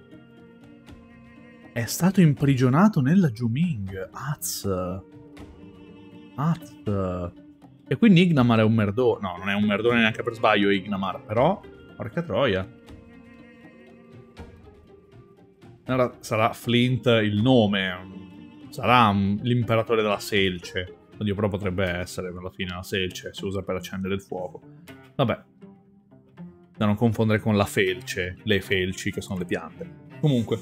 È stato imprigionato nella Juming. Az. Az. E quindi Ignamar è un merdone. No, non è un merdone neanche per sbaglio Ignamar, però... Porca troia. Allora sarà Flint il nome. Sarà l'imperatore della Selce. Oddio, però potrebbe essere, alla fine la Selce si usa per accendere il fuoco. Vabbè. Da non confondere con la Felce. Le felci, che sono le piante. Comunque.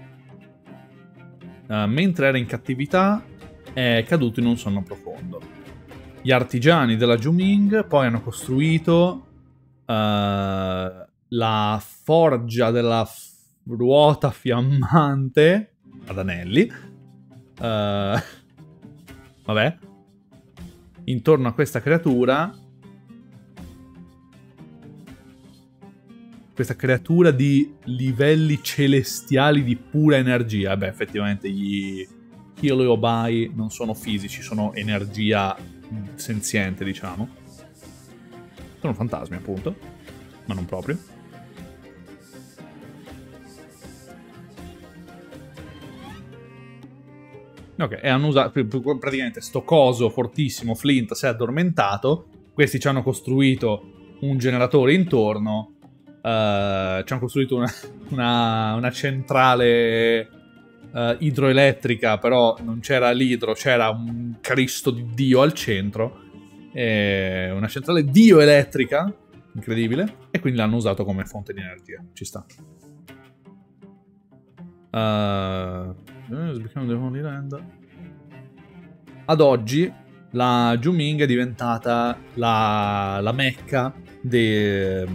Uh, mentre era in cattività, è caduto in un sonno profondo. Gli artigiani della Juming poi hanno costruito uh, la forgia della ruota fiammante ad anelli. Uh, vabbè. Intorno a questa creatura, questa creatura di livelli celestiali di pura energia. Beh, effettivamente gli Heliobai non sono fisici, sono energia senziente, diciamo. Sono fantasmi, appunto. Ma non proprio. Ok, e hanno usato praticamente sto coso fortissimo, Flint si è addormentato, questi ci hanno costruito un generatore intorno, uh, ci hanno costruito una, una, una centrale uh, idroelettrica, però non c'era l'idro, c'era un Cristo di Dio al centro, e una centrale dioelettrica, incredibile, e quindi l'hanno usato come fonte di energia, ci sta. Uh, Ad oggi la Zhu-Ming è diventata la, la mecca de...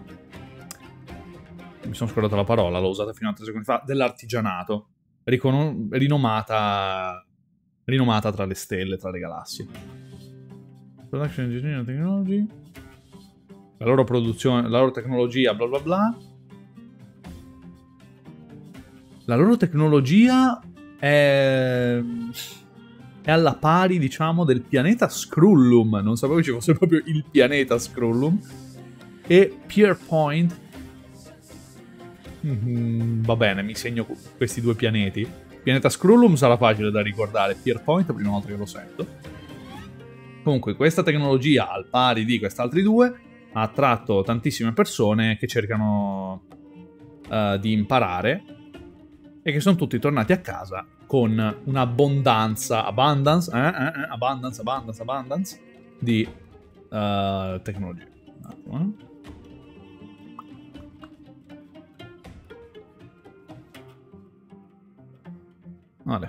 mi sono scordato la parola, l'ho usata fino a tre secondi fa, dell'artigianato, ricono... rinomata rinomata tra le stelle, tra le galassie. Production Engineering Technology, la loro produzione, la loro tecnologia, bla bla bla. La loro tecnologia è... è alla pari, diciamo, del pianeta Skrullum. Non sapevo ci fosse proprio il pianeta Skrullum. E Pierpoint. Mm-hmm, va bene, mi segno questi due pianeti. Pianeta Skrullum sarà facile da ricordare. Pierpoint, la prima volta che lo sento. Comunque, questa tecnologia, al pari di quest'altri due, ha attratto tantissime persone che cercano uh, di imparare e che sono tutti tornati a casa con un'abbondanza, abundance, eh, eh, eh, abundance, abundance, abundance di uh, tecnologia. Un attimo, eh. Vale.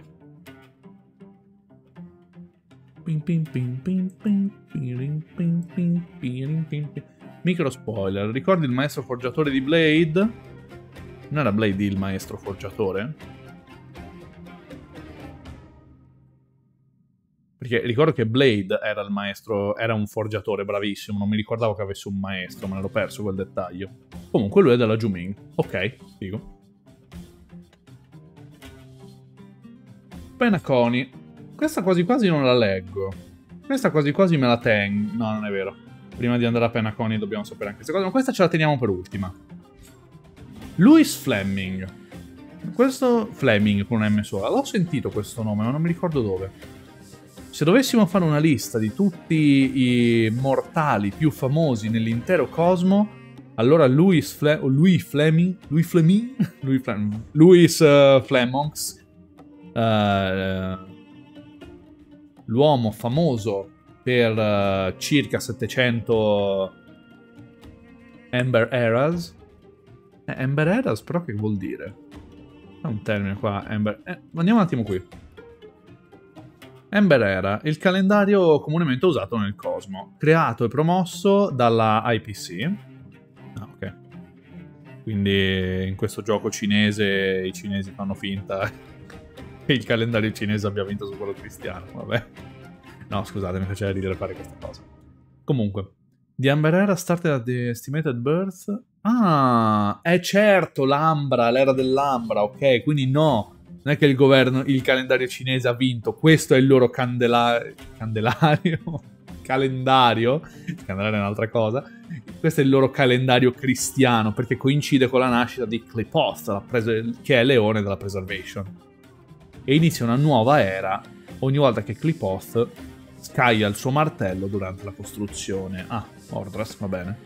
Ping, ping, ping, ping, ping, ping, ping, ping, ping, ping. Micro spoiler, ricordi il maestro forgiatore di Blade? Non era Blade il maestro forgiatore? Perché ricordo che Blade era il maestro, era un forgiatore bravissimo, non mi ricordavo che avesse un maestro, me l'ero perso quel dettaglio. Comunque lui è della Zhu-Ming. Ok, figo. Penaconi. Questa quasi quasi non la leggo. Questa quasi quasi me la tengo. No, non è vero. Prima di andare a Penaconi dobbiamo sapere anche questa cosa, ma questa ce la teniamo per ultima. Louis Fleming. Questo Fleming con un M sola. L'ho sentito questo nome, ma non mi ricordo dove. Se dovessimo fare una lista di tutti i mortali più famosi nell'intero cosmo, allora Louis, Fle Louis Fleming, Louis Fleming, Louis Fleming, Louis uh, Flemonks, uh, l'uomo famoso per uh, circa settecento Ember Eras. Eh, Ember Eras, però che vuol dire? È un termine qua, Ember... Eh, andiamo un attimo qui. Ember Era, il calendario comunemente usato nel cosmo, creato e promosso dalla I P C. Ah, ok. Quindi in questo gioco cinese i cinesi fanno finta che il calendario cinese abbia vinto su quello cristiano, vabbè. No, scusate, mi faceva ridere fare questa cosa. Comunque, The Ember Era started at the estimated birth... Ah, è certo, l'Ambra, l'era dell'Ambra, ok, quindi no. Non è che il governo, il calendario cinese ha vinto, questo è il loro candela candelario, calendario, il calendario è un'altra cosa, questo è il loro calendario cristiano, perché coincide con la nascita di Qlipoth, che è leone della Preservation. E inizia una nuova era ogni volta che Qlipoth scaglia il suo martello durante la costruzione. Ah, Ordras, va bene.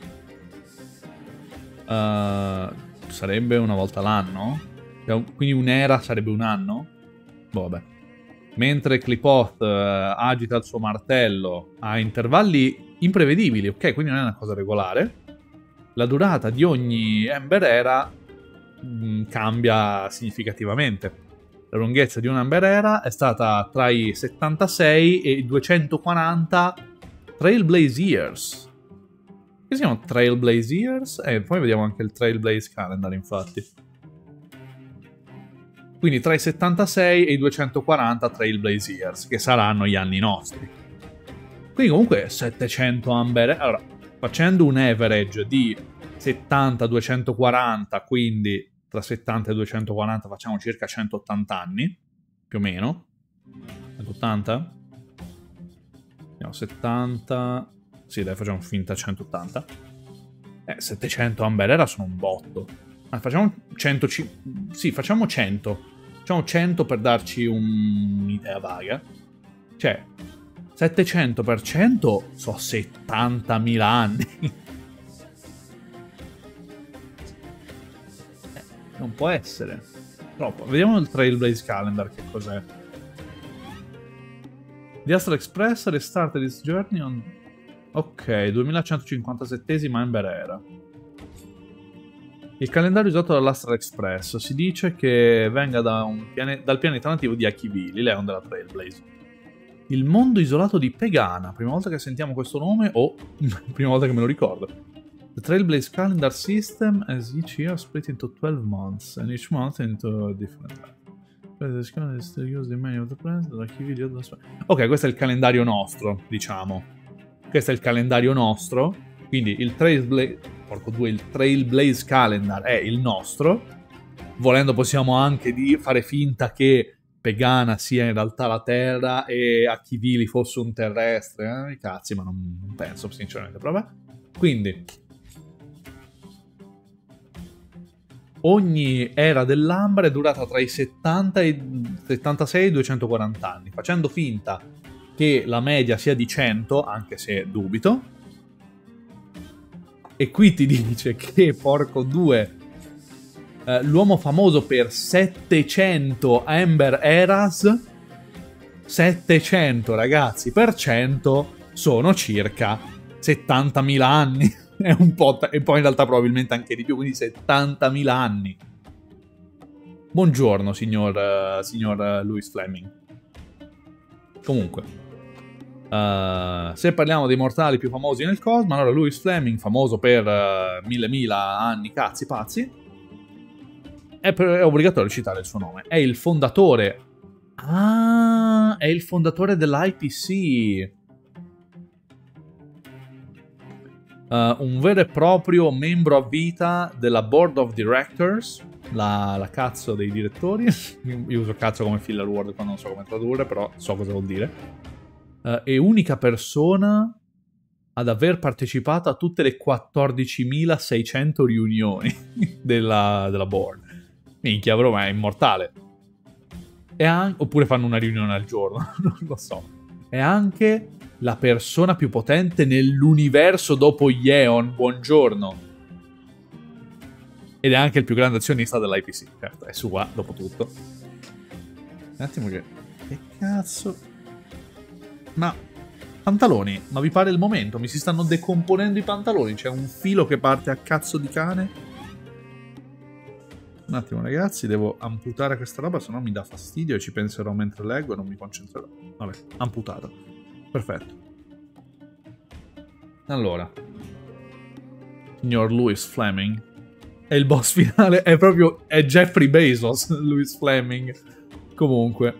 Uh, sarebbe una volta l'anno? Quindi un'era sarebbe un anno? Boh, vabbè. Mentre Qlipoth uh, agita il suo martello a intervalli imprevedibili, ok? Quindi non è una cosa regolare. La durata di ogni Ember Era mh, cambia significativamente. La lunghezza di una Ember Era è stata tra i settantasei e i duecentoquaranta Trailblaze Years. Che si chiamano Trailblaze Years? E eh, poi vediamo anche il Trailblaze Calendar, infatti. Quindi tra i settantasei e i duecentoquaranta Trailblaze Years, che saranno gli anni nostri. Quindi comunque settecento Ember Era. Allora, facendo un average di settanta duecentoquaranta, quindi tra settanta e duecentoquaranta facciamo circa centottanta anni, più o meno. centottanta? No, settanta... Sì, dai, facciamo finta centottanta. Eh, settecento Amber Era sono un botto. Ma facciamo cento... Sì, facciamo cento. Facciamo cento per darci un'idea vaga. Cioè, settecento per cento sono settantamila anni. eh, non può essere. Troppo. Vediamo il Trailblaze Calendar, che cos'è. The Astral Express restarted its journey on... Ok, duemilacentocinquantasettesima Amber Era. Il calendario usato dall'Astral Express si dice che venga da un piane... dal pianeta nativo di Akivili, Leon della Trailblaze. Il mondo isolato di Pegana, prima volta che sentiamo questo nome o prima volta che me lo ricordo. The Trailblaze Calendar System has each year split into twelve months and each month into a different time. Ok, questo è il calendario nostro, diciamo. Questo è il calendario nostro. Quindi il Trailblaze, porco due, il Trailblaze Calendar è il nostro. Volendo possiamo anche di fare finta che Pegana sia in realtà la Terra e Akivili fosse un terrestre. Eh? Cazzi, ma non, non penso sinceramente. Però vabbè. Quindi ogni era dell'Ambar è durata tra i settanta e i settantasei e i duecentoquaranta anni, facendo finta che la media sia di cento, anche se dubito. E qui ti dice che, porco due, eh, l'uomo famoso per settecento Amber Eras, settecento ragazzi, per cento sono circa settantamila anni. È un po', e poi in realtà probabilmente anche di più, quindi settantamila anni. Buongiorno, signor, uh, signor uh, Louis Fleming. Comunque, uh, se parliamo dei mortali più famosi nel cosmo, allora Louis Fleming, famoso per uh, mille mila anni cazzi pazzi, è, per, è obbligatorio citare il suo nome. È il fondatore... Ah, è il fondatore dell'I P C. Uh, un vero e proprio membro a vita della Board of Directors, la, la cazzo dei direttori. Io uso cazzo come filler word quando non so come tradurre, però so cosa vuol dire. Uh, è unica persona ad aver partecipato a tutte le quattordicimilaseicento riunioni della, della board. Minchia, bro, ma è immortale. E anche, oppure fanno una riunione al giorno, non lo so. È anche la persona più potente nell'universo dopo Yeon, buongiorno. Ed è anche il più grande azionista dell'I P C. Certo, è sua, dopo tutto. Un attimo che... Che cazzo... Ma... Pantaloni, ma vi pare il momento? Mi si stanno decomponendo i pantaloni. C'è un filo che parte a cazzo di cane. Un attimo ragazzi, devo amputare questa roba, se no mi dà fastidio e ci penserò mentre leggo e non mi concentrerò. Vabbè, amputato. Perfetto. Allora, signor Louis Fleming, è il boss finale, è proprio, è Jeffrey Bezos, Louis Fleming. Comunque,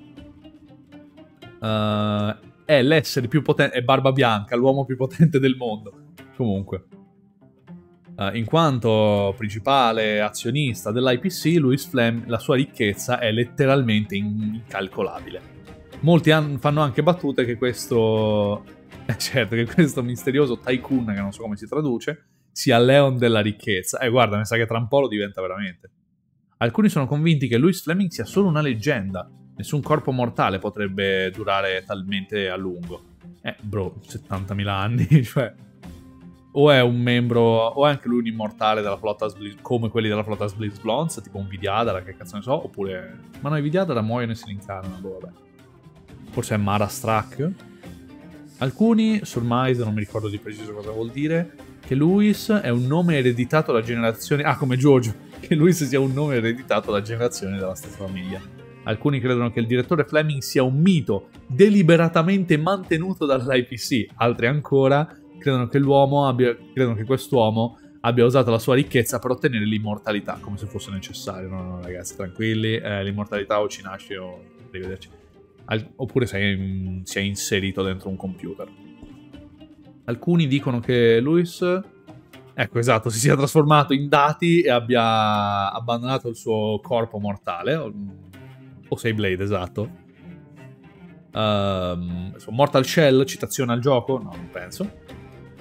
uh, è l'essere più potente, è Barba Bianca, l'uomo più potente del mondo. Comunque, uh, in quanto principale azionista dell'I P C, Louis Fleming, la sua ricchezza è letteralmente incalcolabile. Molti fanno anche battute che questo, eh certo, che questo misterioso tycoon, che non so come si traduce, sia Leon della ricchezza. Eh guarda, mi sa che tra un po' lo diventa veramente. Alcuni sono convinti che Louis Fleming sia solo una leggenda. Nessun corpo mortale potrebbe durare talmente a lungo. Eh, bro, settantamila anni, cioè... O è un membro, o è anche lui un immortale della flotta Sblizz, come quelli della flotta Sblizz Blondes, tipo un Vidyadhara, che cazzo ne so, oppure... Ma no, i Vidyadhara muoiono e si rincarnano, boh, vabbè. Forse è Mara Strack. Alcuni surmise, non mi ricordo di preciso cosa vuol dire, che Louis è un nome ereditato da generazioni... Ah, come Jojo. Che Louis sia un nome ereditato da generazioni della stessa famiglia. Alcuni credono che il direttore Fleming sia un mito deliberatamente mantenuto dall'I P C. Altri ancora credono che l'uomo abbia... credono che quest'uomo abbia usato la sua ricchezza per ottenere l'immortalità, come se fosse necessario. No, no, ragazzi, tranquilli. Eh, l'immortalità o ci nasce o... Arrivederci. Al- oppure sei, si è inserito dentro un computer. Alcuni dicono che Louis, ecco esatto, si sia trasformato in dati e abbia abbandonato il suo corpo mortale, o, o sei Blade, esatto. Um, Mortal Shell, citazione al gioco? No, non penso.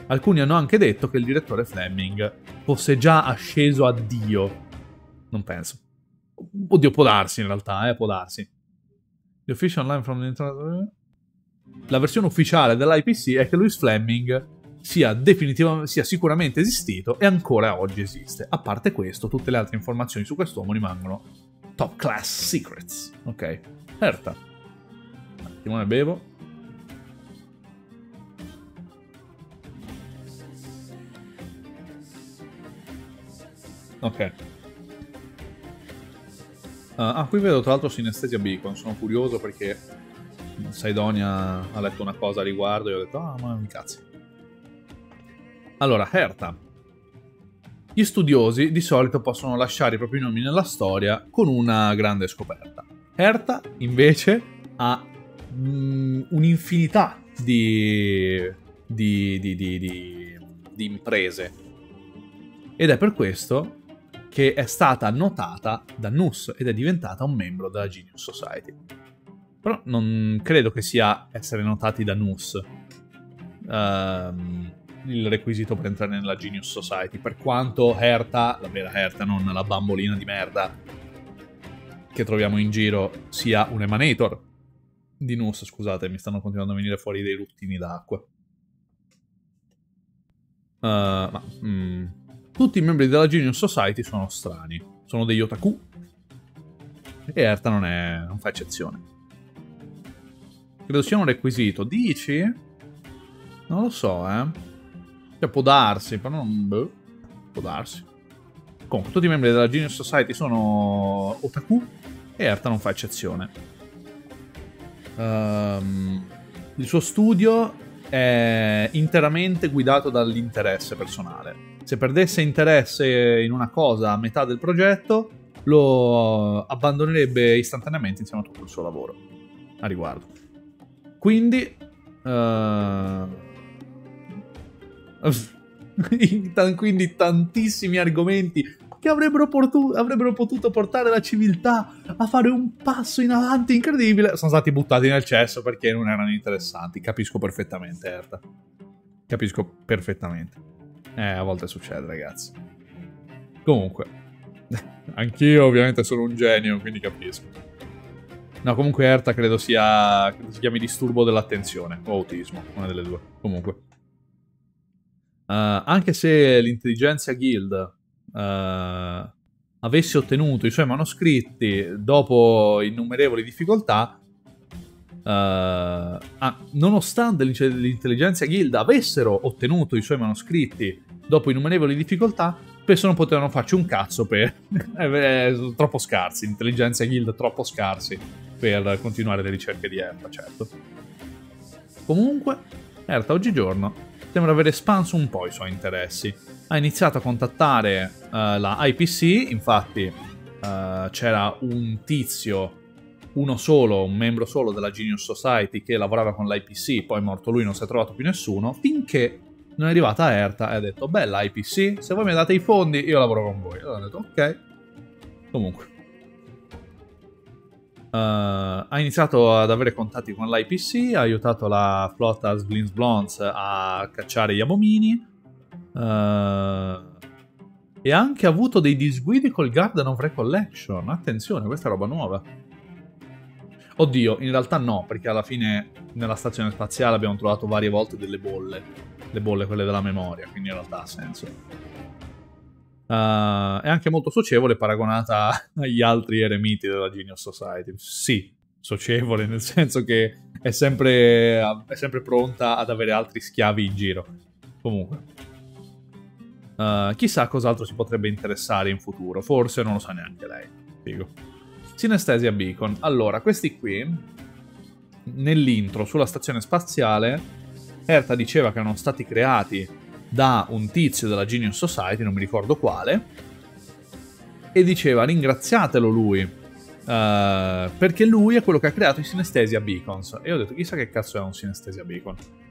Alcuni hanno anche detto che il direttore Fleming fosse già asceso a Dio. Non penso. Oddio, può darsi in realtà, eh, può darsi. The official line from the internet... La versione ufficiale dell'I P C è che Louis Fleming sia definitivamente, sia sicuramente esistito e ancora oggi esiste. A parte questo, tutte le altre informazioni su quest'uomo rimangono top class secrets. Ok. Herta. Un attimo ne bevo. Ok. Uh, ah, qui vedo tra l'altro Sinestesia Beacon. Sono curioso perché Saidonia ha letto una cosa a riguardo e ho detto, ah, ma mi cazzi. Allora, Herta. Gli studiosi di solito possono lasciare i propri nomi nella storia con una grande scoperta. Herta, invece, ha mm, un'infinità di, di, di, di, di, di imprese. Ed è per questo che è stata notata da Nus ed è diventata un membro della Genius Society. Però non credo che sia essere notati da Nus uh, il requisito per entrare nella Genius Society, per quanto Herta, la vera Herta, non la bambolina di merda che troviamo in giro, sia un emanator di Nus. Scusate, mi stanno continuando a venire fuori dei ruttini d'acqua. Uh, ma... Mm, tutti i membri della Genius Society sono strani, sono degli otaku e Herta non, è, non fa eccezione. Credo sia un requisito. Dici? Non lo so, eh. Cioè, può darsi, però non... Boh. Può darsi. Comunque, tutti i membri della Genius Society sono otaku e Herta non fa eccezione. Um, il suo studio è interamente guidato dall'interesse personale. Se perdesse interesse in una cosa a metà del progetto, lo abbandonerebbe istantaneamente insieme a tutto il suo lavoro a riguardo. Quindi, uh... quindi tantissimi argomenti che avrebbero, avrebbero potuto portare la civiltà a fare un passo in avanti incredibile sono stati buttati nel cesso perché non erano interessanti. Capisco perfettamente, Herta. Capisco perfettamente. Eh, a volte succede, ragazzi. Comunque, anch'io ovviamente sono un genio, quindi capisco. No, comunque Herta credo sia... credo si chiami disturbo dell'attenzione o autismo, una delle due. Comunque. Uh, anche se l'Intelligentsia Guild uh, avesse ottenuto i suoi manoscritti dopo innumerevoli difficoltà, uh, ah, nonostante l'Intelligentsia Guild avessero ottenuto i suoi manoscritti dopo innumerevoli difficoltà, spesso non potevano farci un cazzo per... eh, troppo scarsi, Intelligentsia Guild troppo scarsi per continuare le ricerche di Herta, certo. Comunque, Herta oggigiorno sembra aver espanso un po' i suoi interessi. Ha iniziato a contattare uh, la I P C, infatti uh, c'era un tizio, uno solo, un membro solo della Genius Society che lavorava con l'I P C, poi morto lui non si è trovato più nessuno, finché non è arrivata Herta e ha detto, bella I P C, se voi mi date i fondi io lavoro con voi. Allora ho detto, ok. Comunque. Uh, ha iniziato ad avere contatti con l'I P C, ha aiutato la flotta Sblins Blondes a cacciare gli abomini uh, e ha anche avuto dei disguidi col Garden of Recollection. Attenzione, questa è roba nuova. Oddio, in realtà no, perché alla fine nella stazione spaziale abbiamo trovato varie volte delle bolle, le bolle quelle della memoria, quindi in realtà ha senso. Uh, è anche molto socievole paragonata agli altri eremiti della Genius Society. Sì, socievole, nel senso che è sempre, è sempre pronta ad avere altri schiavi in giro. Comunque, uh, chissà cos'altro si potrebbe interessare in futuro. Forse non lo sa neanche lei. Figo. Sinestesia Beacon. Allora, questi qui, nell'intro sulla stazione spaziale, Herta diceva che erano stati creati da un tizio della Genius Society, non mi ricordo quale, e diceva ringraziatelo lui, uh, perché lui è quello che ha creato i Sinestesia Beacons. E io ho detto, chissà che cazzo è un Sinestesia Beacon.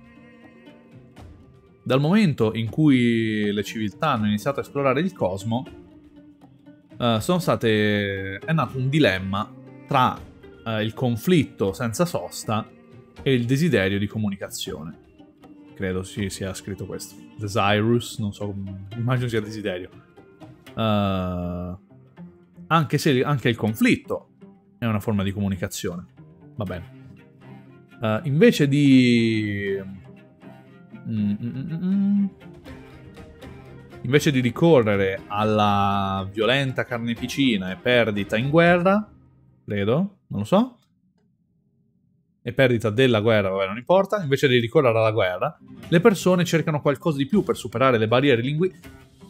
Dal momento in cui le civiltà hanno iniziato a esplorare il cosmo, uh, sono state... è nato un dilemma tra uh, il conflitto senza sosta e il desiderio di comunicazione. credo sì, sia scritto questo. Desirous, non so, immagino sia desiderio. Uh, anche se anche il conflitto è una forma di comunicazione. Va bene. Uh, invece di... Mm, mm, mm, invece di ricorrere alla violenta carneficina e perdita in guerra, credo, non lo so, e perdita della guerra, vabbè, non importa, invece di ricorrere alla guerra, le persone cercano qualcosa di più per superare le barriere linguistiche.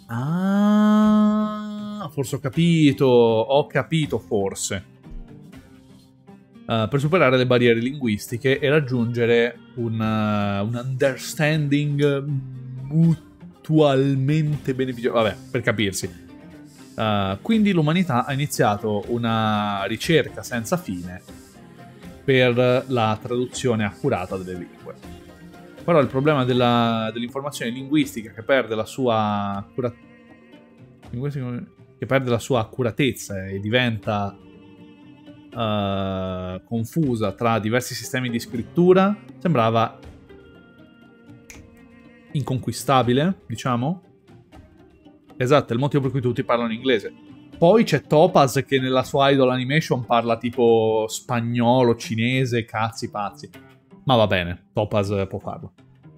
Ah, forse ho capito, ho capito forse. Uh, per superare le barriere linguistiche e raggiungere un, uh, un understanding mutualmente beneficioso. Vabbè, per capirsi. Uh, quindi l'umanità ha iniziato una ricerca senza fine per la traduzione accurata delle lingue. Però il problema della, dell'informazione linguistica che perde la sua accura... che perde la sua accuratezza e diventa uh, confusa tra diversi sistemi di scrittura sembrava inconquistabile, diciamo. Esatto, è il motivo per cui tutti parlano inglese. Poi c'è Topaz che nella sua idol animation parla tipo spagnolo, cinese, cazzi pazzi. Ma va bene, Topaz può farlo.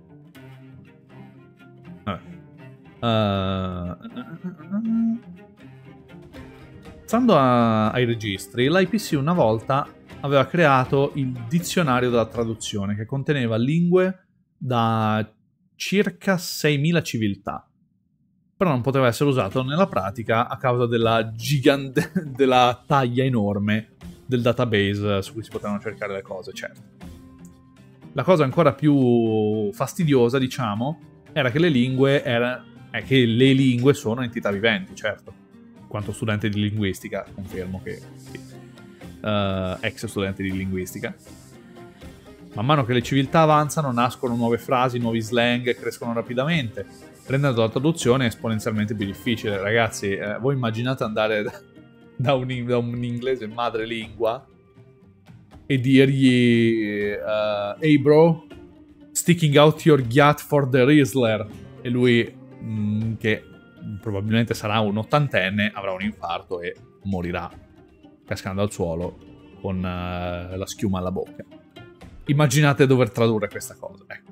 Vabbè. Uh... Stando a... ai registri, l'I P C una volta aveva creato il dizionario della traduzione che conteneva lingue da circa seimila civiltà. Però non poteva essere usato nella pratica a causa della gigante della taglia enorme del database su cui si potevano cercare le cose, certo. La cosa ancora più fastidiosa, diciamo, era che le lingue era è che le lingue sono entità viventi, certo. In quanto studente di linguistica, confermo che sì. Uh, ex studente di linguistica. Man mano che le civiltà avanzano, nascono nuove frasi, nuovi slang, crescono rapidamente, rendendo la traduzione esponenzialmente più difficile. Ragazzi, eh, voi immaginate andare da, da, un, da un inglese madrelingua e dirgli uh, hey bro, sticking out your gat for the Rizzler, e lui, mh, che probabilmente sarà un ottantenne, avrà un infarto e morirà cascando al suolo con uh, la schiuma alla bocca. Immaginate dover tradurre questa cosa, ecco.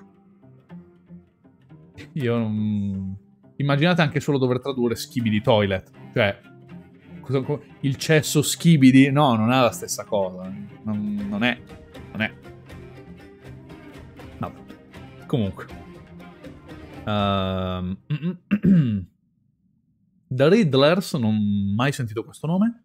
Io non... Immaginate anche solo dover tradurre Skibidi Toilet. Cioè, il cesso Skibidi, no, non è la stessa cosa. Non, non è. Non è. Vabbè. Comunque. Um... The Riddlers, non ho mai sentito questo nome.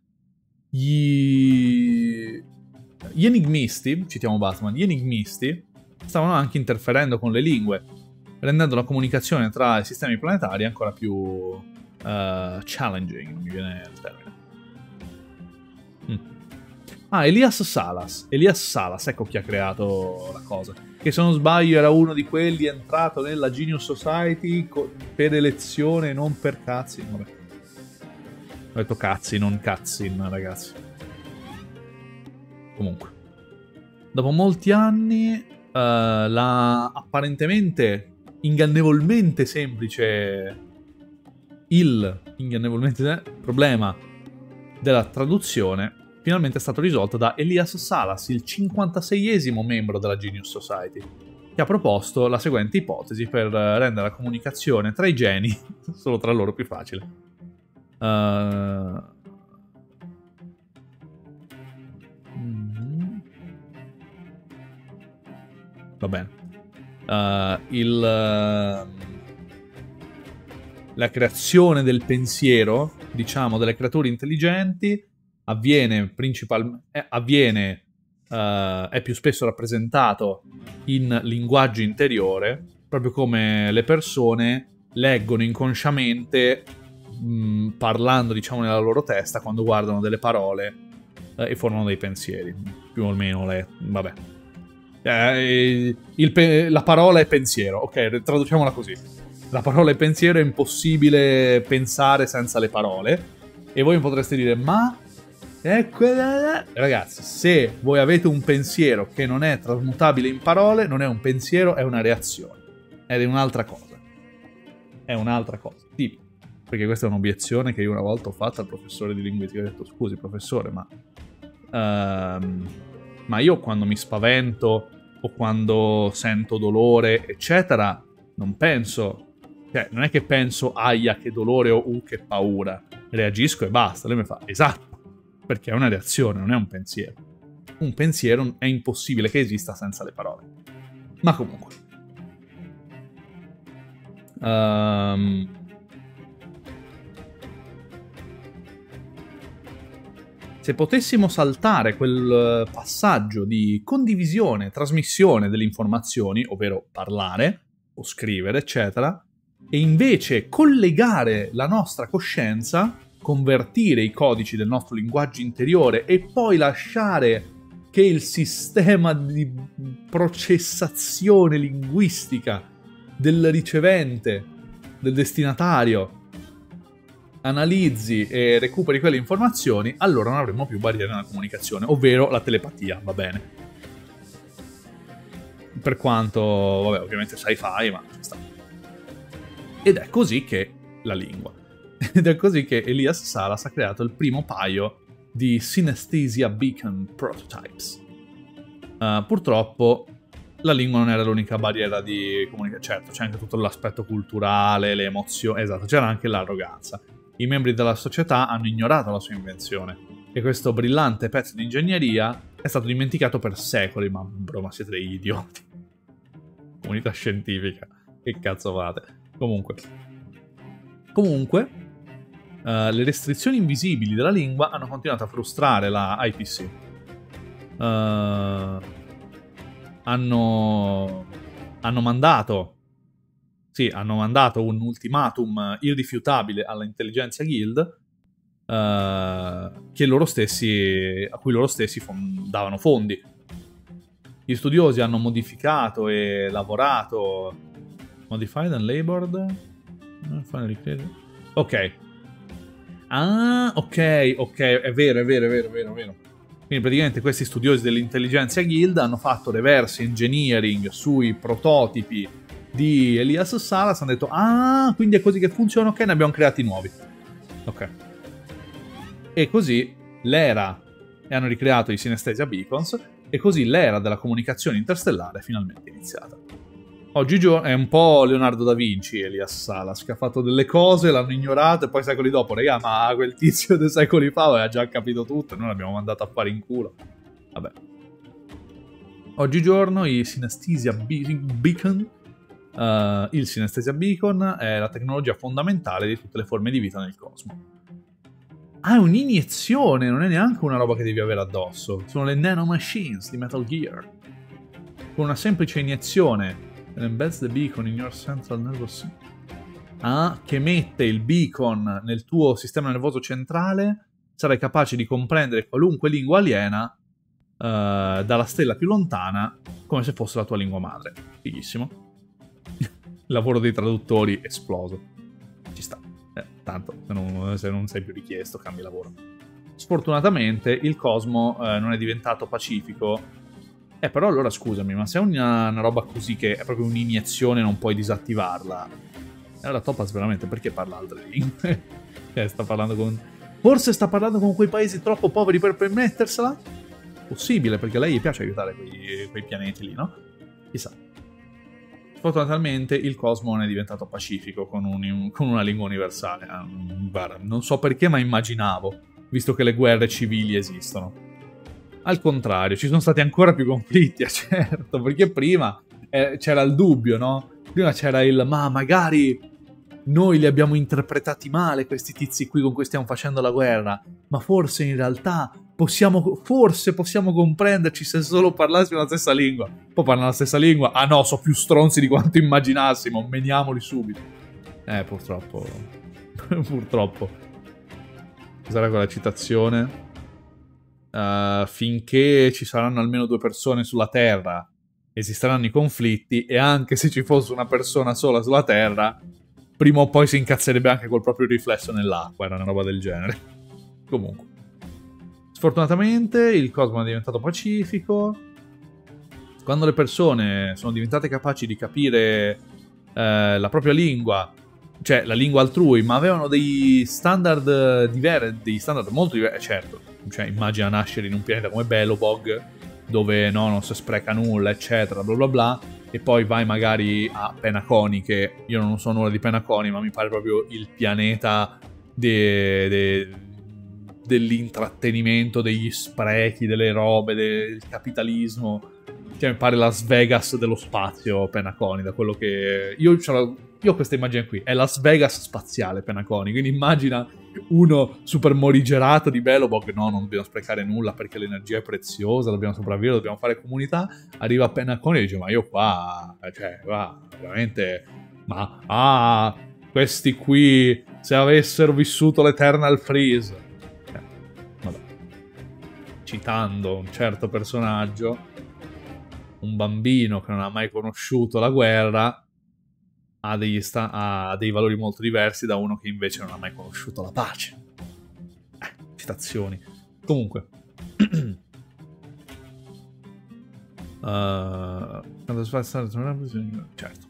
Gli... Gli enigmisti, citiamo Batman, gli enigmisti stavano anche interferendo con le lingue, rendendo la comunicazione tra i sistemi planetari ancora più uh, challenging, non mi viene il termine. Mm. Ah, Elias Salas. Elias Salas, ecco chi ha creato la cosa. Che se non sbaglio era uno di quelli entrato nella Genius Society per elezione, non per cazzi. Vabbè. Ho detto cazzi, non cazzin, ragazzi. Comunque. Dopo molti anni, uh, la apparentemente ingannevolmente semplice il ingannevolmente problema della traduzione finalmente è stato risolto da Elias Salas, il cinquantaseiesimo membro della Genius Society, che ha proposto la seguente ipotesi per rendere la comunicazione tra i geni solo tra loro più facile. Uh... Mm-hmm. Va bene. Uh, il, uh, la creazione del pensiero, diciamo, delle creature intelligenti avviene principalmente eh, avviene uh, è più spesso rappresentato in linguaggio interiore, proprio come le persone leggono inconsciamente mh, parlando, diciamo, nella loro testa quando guardano delle parole uh, e formano dei pensieri, più o meno le vabbè. Eh, il pe- la parola è pensiero, ok, traduciamola così. La parola è pensiero, è impossibile pensare senza le parole. E voi mi potreste dire, ma ecco, ragazzi, se voi avete un pensiero che non è trasmutabile in parole, non è un pensiero, è una reazione. Ed è un'altra cosa. È un'altra cosa. Tipo, perché questa è un'obiezione che io una volta ho fatto al professore di linguistica. Ho detto, scusi professore, ma... Uh, ma io quando mi spavento o quando sento dolore, eccetera, non penso... Cioè, non è che penso, aia, che dolore o uh, che paura. Reagisco e basta. Lei mi fa, esatto. Perché è una reazione, non è un pensiero. Un pensiero è impossibile che esista senza le parole. Ma comunque... Um, se potessimo saltare quel passaggio di condivisione, trasmissione delle informazioni, ovvero parlare o scrivere, eccetera, e invece collegare la nostra coscienza, convertire i codici del nostro linguaggio interiore e poi lasciare che il sistema di processazione linguistica del ricevente, del destinatario, analizzi e recuperi quelle informazioni, allora non avremo più barriere nella comunicazione, ovvero la telepatia, va bene. Per quanto, vabbè, ovviamente sci-fi, ma ci sta. Ed è così che la lingua. Ed è così che Elias Salas ha creato il primo paio di Synesthesia Beacon Prototypes. Uh, purtroppo la lingua non era l'unica barriera di comunicazione. Certo, c'è anche tutto l'aspetto culturale, le emozioni, esatto, c'era anche l'arroganza. I membri della società hanno ignorato la sua invenzione e questo brillante pezzo di ingegneria è stato dimenticato per secoli. Ma bro, ma siete degli idioti. Comunità scientifica, che cazzo fate? Comunque, comunque uh, le restrizioni invisibili della lingua hanno continuato a frustrare la I P C. Uh, hanno, hanno mandato, sì, hanno mandato un ultimatum irrifiutabile all'Intelligentsia Guild uh, che loro stessi, a cui loro stessi davano fondi. Gli studiosi hanno modificato e lavorato. Modified and labored. Ok. Ah, ok, ok, è vero, è vero, è vero, è vero, è vero. Quindi praticamente questi studiosi dell'Intelligentsia Guild hanno fatto reverse engineering sui prototipi di Elias Salas, hanno detto, ah, quindi è così che funziona, ok, ne abbiamo creati nuovi. Ok. E così l'era, e hanno ricreato i Synesthesia Beacons, e così l'era della comunicazione interstellare è finalmente iniziata. Oggigiorno è un po' Leonardo da Vinci, Elias Salas, che ha fatto delle cose, l'hanno ignorato e poi secoli dopo, raga, ma quel tizio dei secoli fa aveva già capito tutto e noi l'abbiamo mandato a fare in culo. Vabbè. Oggigiorno i Synesthesia Beacon, uh, il Synesthesia Beacon è la tecnologia fondamentale di tutte le forme di vita nel cosmo. Ah, è un'iniezione, non è neanche una roba che devi avere addosso. Sono le nanomachines di Metal Gear. Con una semplice iniezione embeds the beacon in your central nervous system. Ah, che mette il beacon nel tuo sistema nervoso centrale, sarai capace di comprendere qualunque lingua aliena uh, dalla stella più lontana come se fosse la tua lingua madre. Fighissimo. Il lavoro dei traduttori esploso. Ci sta. Eh, tanto, se non, se non sei più richiesto, cambi lavoro. Sfortunatamente il cosmo eh, non è diventato pacifico. Eh, però allora scusami, ma se è una, una roba così che è proprio un'iniezione e non puoi disattivarla, allora Topaz veramente perché parla altre lingue? Cioè, sta parlando con... Forse sta parlando con quei paesi troppo poveri per permettersela? Possibile, perché a lei gli piace aiutare quei, quei pianeti lì, no? Chissà. Fortunatamente il cosmo non è diventato pacifico con, un, con una lingua universale. Guarda, non so perché, ma immaginavo, visto che le guerre civili esistono. Al contrario, ci sono stati ancora più conflitti, certo, perché prima eh, c'era il dubbio, no? Prima c'era il, ma magari noi li abbiamo interpretati male questi tizi qui con cui stiamo facendo la guerra, ma forse in realtà possiamo, forse possiamo comprenderci se solo parlassimo la stessa lingua. Poi parlano la stessa lingua, ah no, sono più stronzi di quanto immaginassimo, meniamoli subito. Eh, purtroppo, purtroppo. Cos'era quella citazione? Uh, finché ci saranno almeno due persone sulla Terra esisteranno i conflitti, e anche se ci fosse una persona sola sulla Terra prima o poi si incazzerebbe anche col proprio riflesso nell'acqua, era una roba del genere. Comunque, sfortunatamente il cosmo è diventato pacifico. Quando le persone sono diventate capaci di capire eh, la propria lingua, cioè la lingua altrui, ma avevano dei standard diversi, dei standard molto diversi, certo. Cioè, immagina nascere in un pianeta come Belobog, dove no, non si spreca nulla, eccetera, bla bla bla, e poi vai magari a Penacony, che io non so nulla di Penacony, ma mi pare proprio il pianeta de, de, dell'intrattenimento, degli sprechi, delle robe, del capitalismo. Cioè, mi pare Las Vegas dello spazio, Penacony, da quello che... Io, io ho questa immagine qui, è Las Vegas spaziale, Penacony, quindi immagina uno super morigerato di Belobog, no, non dobbiamo sprecare nulla perché l'energia è preziosa, dobbiamo sopravvivere, dobbiamo fare comunità, arriva a Penacony e dice, ma io qua, cioè, qua, veramente, ma, ah, questi qui, se avessero vissuto l'Eternal Freeze, eh, vabbè, citando un certo personaggio, un bambino che non ha mai conosciuto la guerra ha, degli sta- ha dei valori molto diversi da uno che invece non ha mai conosciuto la pace. Eh, citazioni. Comunque. uh, quando si fa stare... Certo.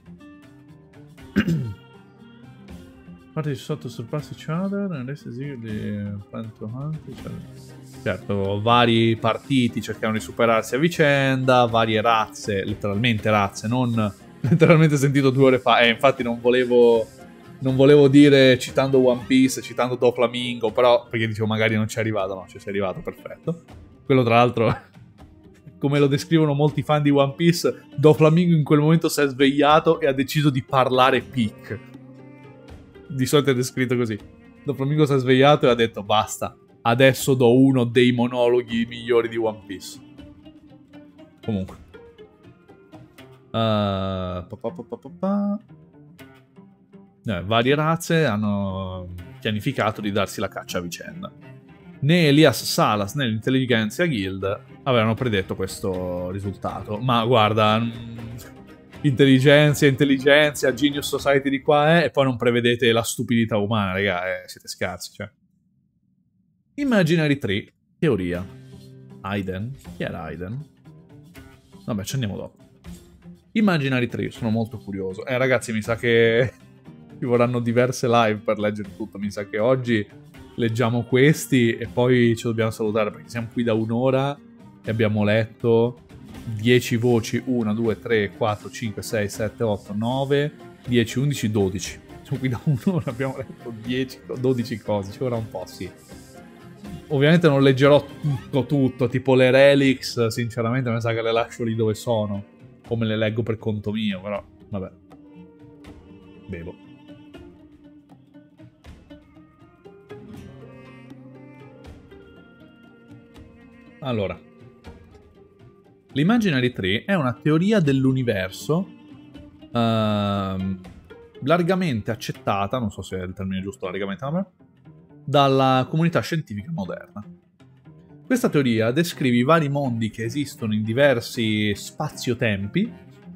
Parti sotto surpass each other and this is eagerly plan to hunt each other. Certo, vari partiti cercano di superarsi a vicenda, varie razze, letteralmente razze, non letteralmente sentito due ore fa, e eh, infatti non volevo non volevo dire citando One Piece, citando Doflamingo, però perché dicevo magari non ci è arrivato, no, ci sei arrivato, perfetto. Quello tra l'altro, come lo descrivono molti fan di One Piece, Doflamingo in quel momento si è svegliato e ha deciso di parlare Peak. Di solito è descritto così. Doflamingo si è svegliato e ha detto basta, adesso do uno dei monologhi migliori di One Piece. Comunque. Uh, pa, pa, pa, pa, pa. Eh, varie razze hanno pianificato di darsi la caccia a vicenda. Né Elias Salas né l'Intelligentsia Guild avevano predetto questo risultato. Ma guarda, intelligenza, intelligenza, Genius Society di qua è, e poi non prevedete la stupidità umana, raga, eh, siete scarsi, cioè. Imaginary Tree, teoria. Aiden? Chi era Aiden? Vabbè, ci andiamo dopo. Imaginary Tree, sono molto curioso. Eh, ragazzi, mi sa che ci vorranno diverse live per leggere tutto. Mi sa che oggi leggiamo questi e poi ci dobbiamo salutare perché siamo qui da un'ora e abbiamo letto dieci voci. uno, due, tre, quattro, cinque, sei, sette, otto, nove, dieci, undici, dodici. Siamo qui da un'ora, abbiamo letto dieci, dodici cose. Ci vorrà un po', sì. Ovviamente non leggerò tutto, tutto. Tipo le relics, sinceramente mi sa che le lascio lì dove sono. O me le leggo per conto mio, però, vabbè. Bevo. Allora. L'Imaginary Tree è una teoria dell'universo uh, largamente accettata, non so se è il termine giusto, largamente, vabbè, dalla comunità scientifica moderna. Questa teoria descrive i vari mondi che esistono in diversi spazio-tempi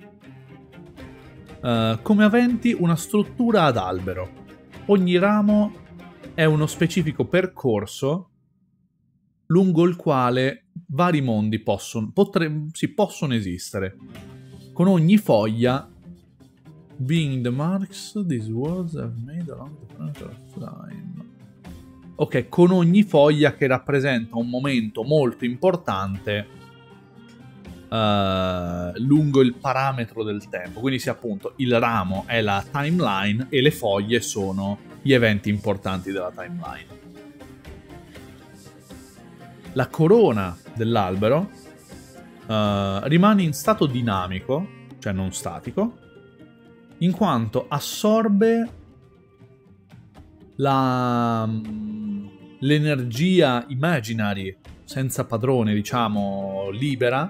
uh, come aventi una struttura ad albero. Ogni ramo è uno specifico percorso lungo il quale vari mondi possono, potre, sì, possono esistere. Con ogni foglia, being the marks these worlds have made along the planet of time. Ok, con ogni foglia che rappresenta un momento molto importante uh, lungo il parametro del tempo. Quindi sì, appunto, il ramo è la timeline e le foglie sono gli eventi importanti della timeline. La corona dell'albero uh, rimane in stato dinamico, cioè non statico, in quanto assorbe la... l'energia imaginary, senza padrone, diciamo, libera,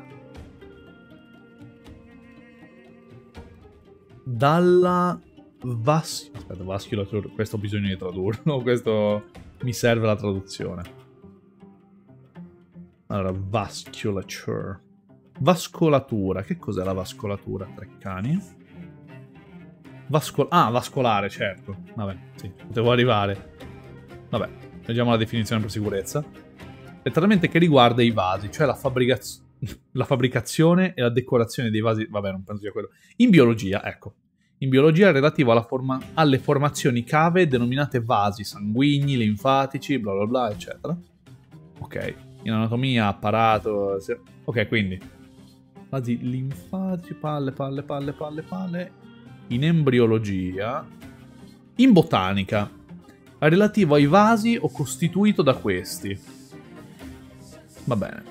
dalla vas... Aspetta, vasculatura, questo ho bisogno di tradurlo, questo mi serve la traduzione. Allora, vasculature. Vascolatura, che cos'è la vascolatura, Treccani? Vascol... Ah, vascolare, certo. Vabbè, sì, potevo arrivare. Vabbè. Leggiamo la definizione per sicurezza. Letteralmente che riguarda i vasi, cioè la, fabbricaz... la fabbricazione e la decorazione dei vasi. Vabbè, non penso sia quello. In biologia, ecco. in biologia relativo alla forma alle formazioni cave denominate vasi sanguigni, linfatici, bla bla bla, eccetera. Ok, in anatomia, apparato... Se... Ok, quindi vasi linfatici, palle, palle, palle, palle, palle. In embriologia, in botanica, relativo ai vasi o costituito da questi. Va bene.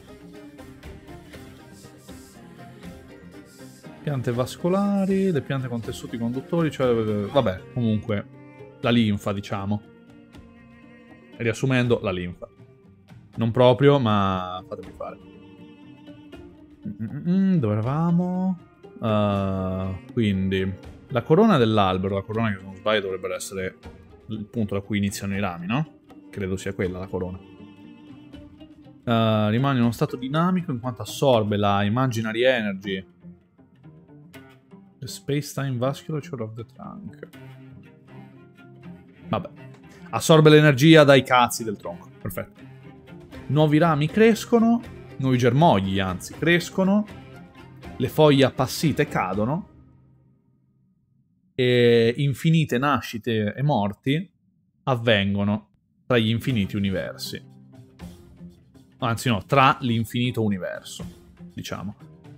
Piante vascolari, le piante con tessuti conduttori, cioè... Vabbè, comunque, la linfa, diciamo. Riassumendo, la linfa. Non proprio, ma fatemi fare. Mm-mm, dove eravamo? Uh, quindi, la corona dell'albero, la corona che se non sbaglio dovrebbe essere il punto da cui iniziano i rami, no? Credo sia quella la corona. Uh, rimane in uno stato dinamico in quanto assorbe la imaginary energy. The space-time vasculature of the trunk. Vabbè. Assorbe l'energia dai cazzi del tronco. Perfetto. Nuovi rami crescono, nuovi germogli anzi crescono, le foglie appassite cadono e infinite nascite e morti avvengono tra gli infiniti universi. Anzi no, tra l'infinito universo, diciamo.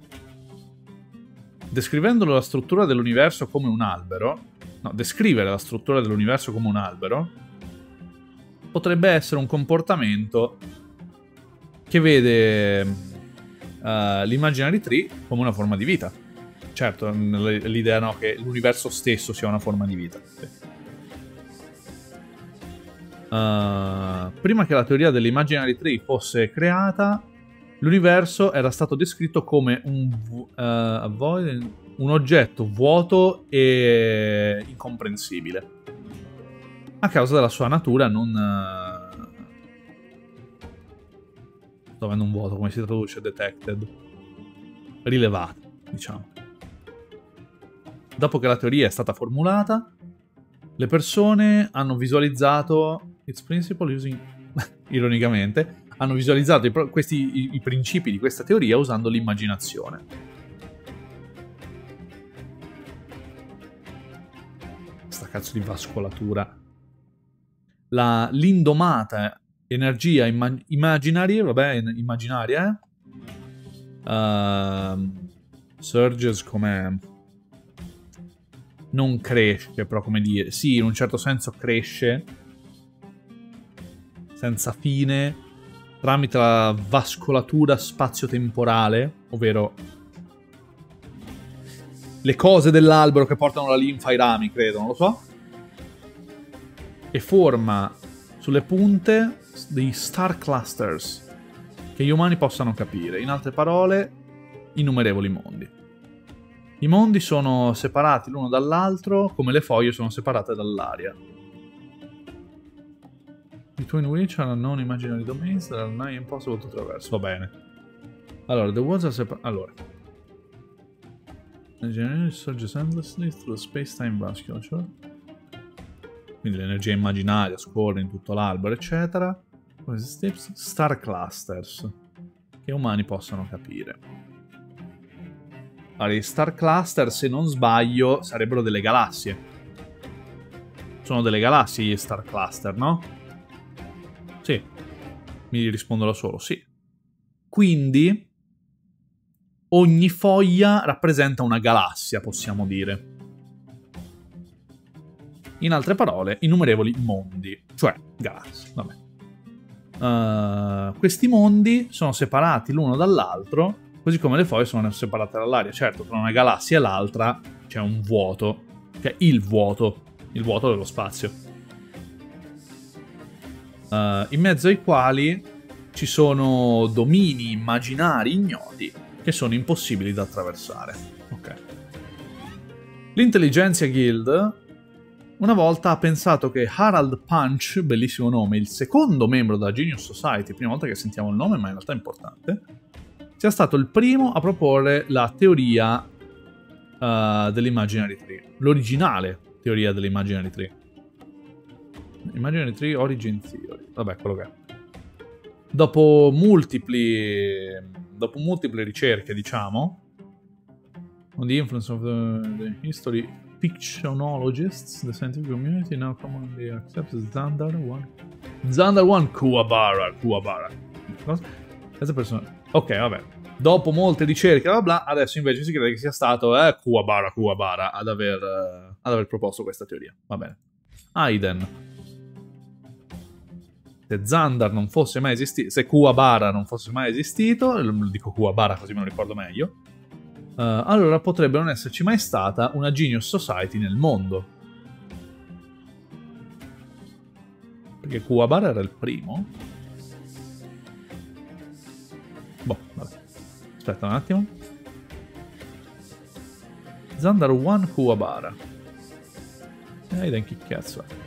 Descrivendo la struttura dell'universo come un albero, no, descrivere la struttura dell'universo come un albero potrebbe essere un comportamento che vede uh, l'imaginary tree come una forma di vita. Certo, l'idea no, che l'universo stesso sia una forma di vita. Sì. Uh, prima che la teoria dell'imaginary tree fosse creata, l'universo era stato descritto come un, uh, un oggetto vuoto e incomprensibile, a causa della sua natura non... Uh... Sto avendo un vuoto, come si traduce? Detected. Rilevata, diciamo. Dopo che la teoria è stata formulata, le persone hanno visualizzato... Its principle using... ironicamente... hanno visualizzato i, questi, i, i principi di questa teoria usando l'immaginazione. Sta cazzo di vascolatura. La, l'indomata energia imma, immaginaria, vabbè, immaginaria, eh? Uh, surges come... non cresce, però come dire... Sì, in un certo senso cresce, senza fine, tramite la vascolatura spazio-temporale, ovvero le cose dell'albero che portano la linfa ai rami, credo, non lo so, e forma sulle punte dei star clusters che gli umani possano capire. In altre parole, innumerevoli mondi. I mondi sono separati l'uno dall'altro come le foglie sono separate dall'aria. Between which are unknown imaginary domains that are nigh impossible to traverse. Va bene. Allora, the worlds are separated. Allora. Imaginary surges endlessly through space-time vasculature. Quindi l'energia immaginaria scorre in tutto l'albero, eccetera. Star clusters. Che umani possono capire. Allora, i star cluster, se non sbaglio, sarebbero delle galassie. Sono delle galassie gli star cluster, no? Sì, mi rispondo da solo, sì. Quindi ogni foglia rappresenta una galassia, possiamo dire. In altre parole, innumerevoli mondi, cioè galassie, vabbè. Uh, questi mondi sono separati l'uno dall'altro, così come le foglie sono separate dall'aria. Certo, tra una galassia e l'altra c'è un vuoto, che è il vuoto, il vuoto dello spazio. Uh, in mezzo ai quali ci sono domini immaginari ignoti che sono impossibili da attraversare. Ok. L'Intelligentsia Guild una volta ha pensato che Harald Punch, bellissimo nome, il secondo membro della Genius Society, prima volta che sentiamo il nome, ma in realtà è importante, sia stato il primo a proporre la teoria uh, dell'imaginary tree, l'originale teoria dell'imaginary tree. Imaginary Tree Origin Theory. Vabbè, quello che è. Dopo multipli... Dopo multiple ricerche, diciamo, On the influence of the, the history fictionologists, the scientific community now commonly accepts Xandar one. Xandar one Kuwabara, Kuwabara. Cosa? Questa persona... Ok, vabbè. Dopo molte ricerche, bla bla, adesso invece si crede che sia stato eh, Kuwabara, Kuwabara ad aver, uh, ad aver proposto questa teoria. Va bene. Aiden. Se Xandar non fosse mai esistito, se Kuwabara non fosse mai esistito, lo dico Kuwabara così me lo ricordo meglio, uh, allora potrebbe non esserci mai stata una Genius Society nel mondo. Perché Kuwabara era il primo. Boh, vabbè. Aspetta un attimo. Xandar one Kuwabara. E Aiden che cazzo è?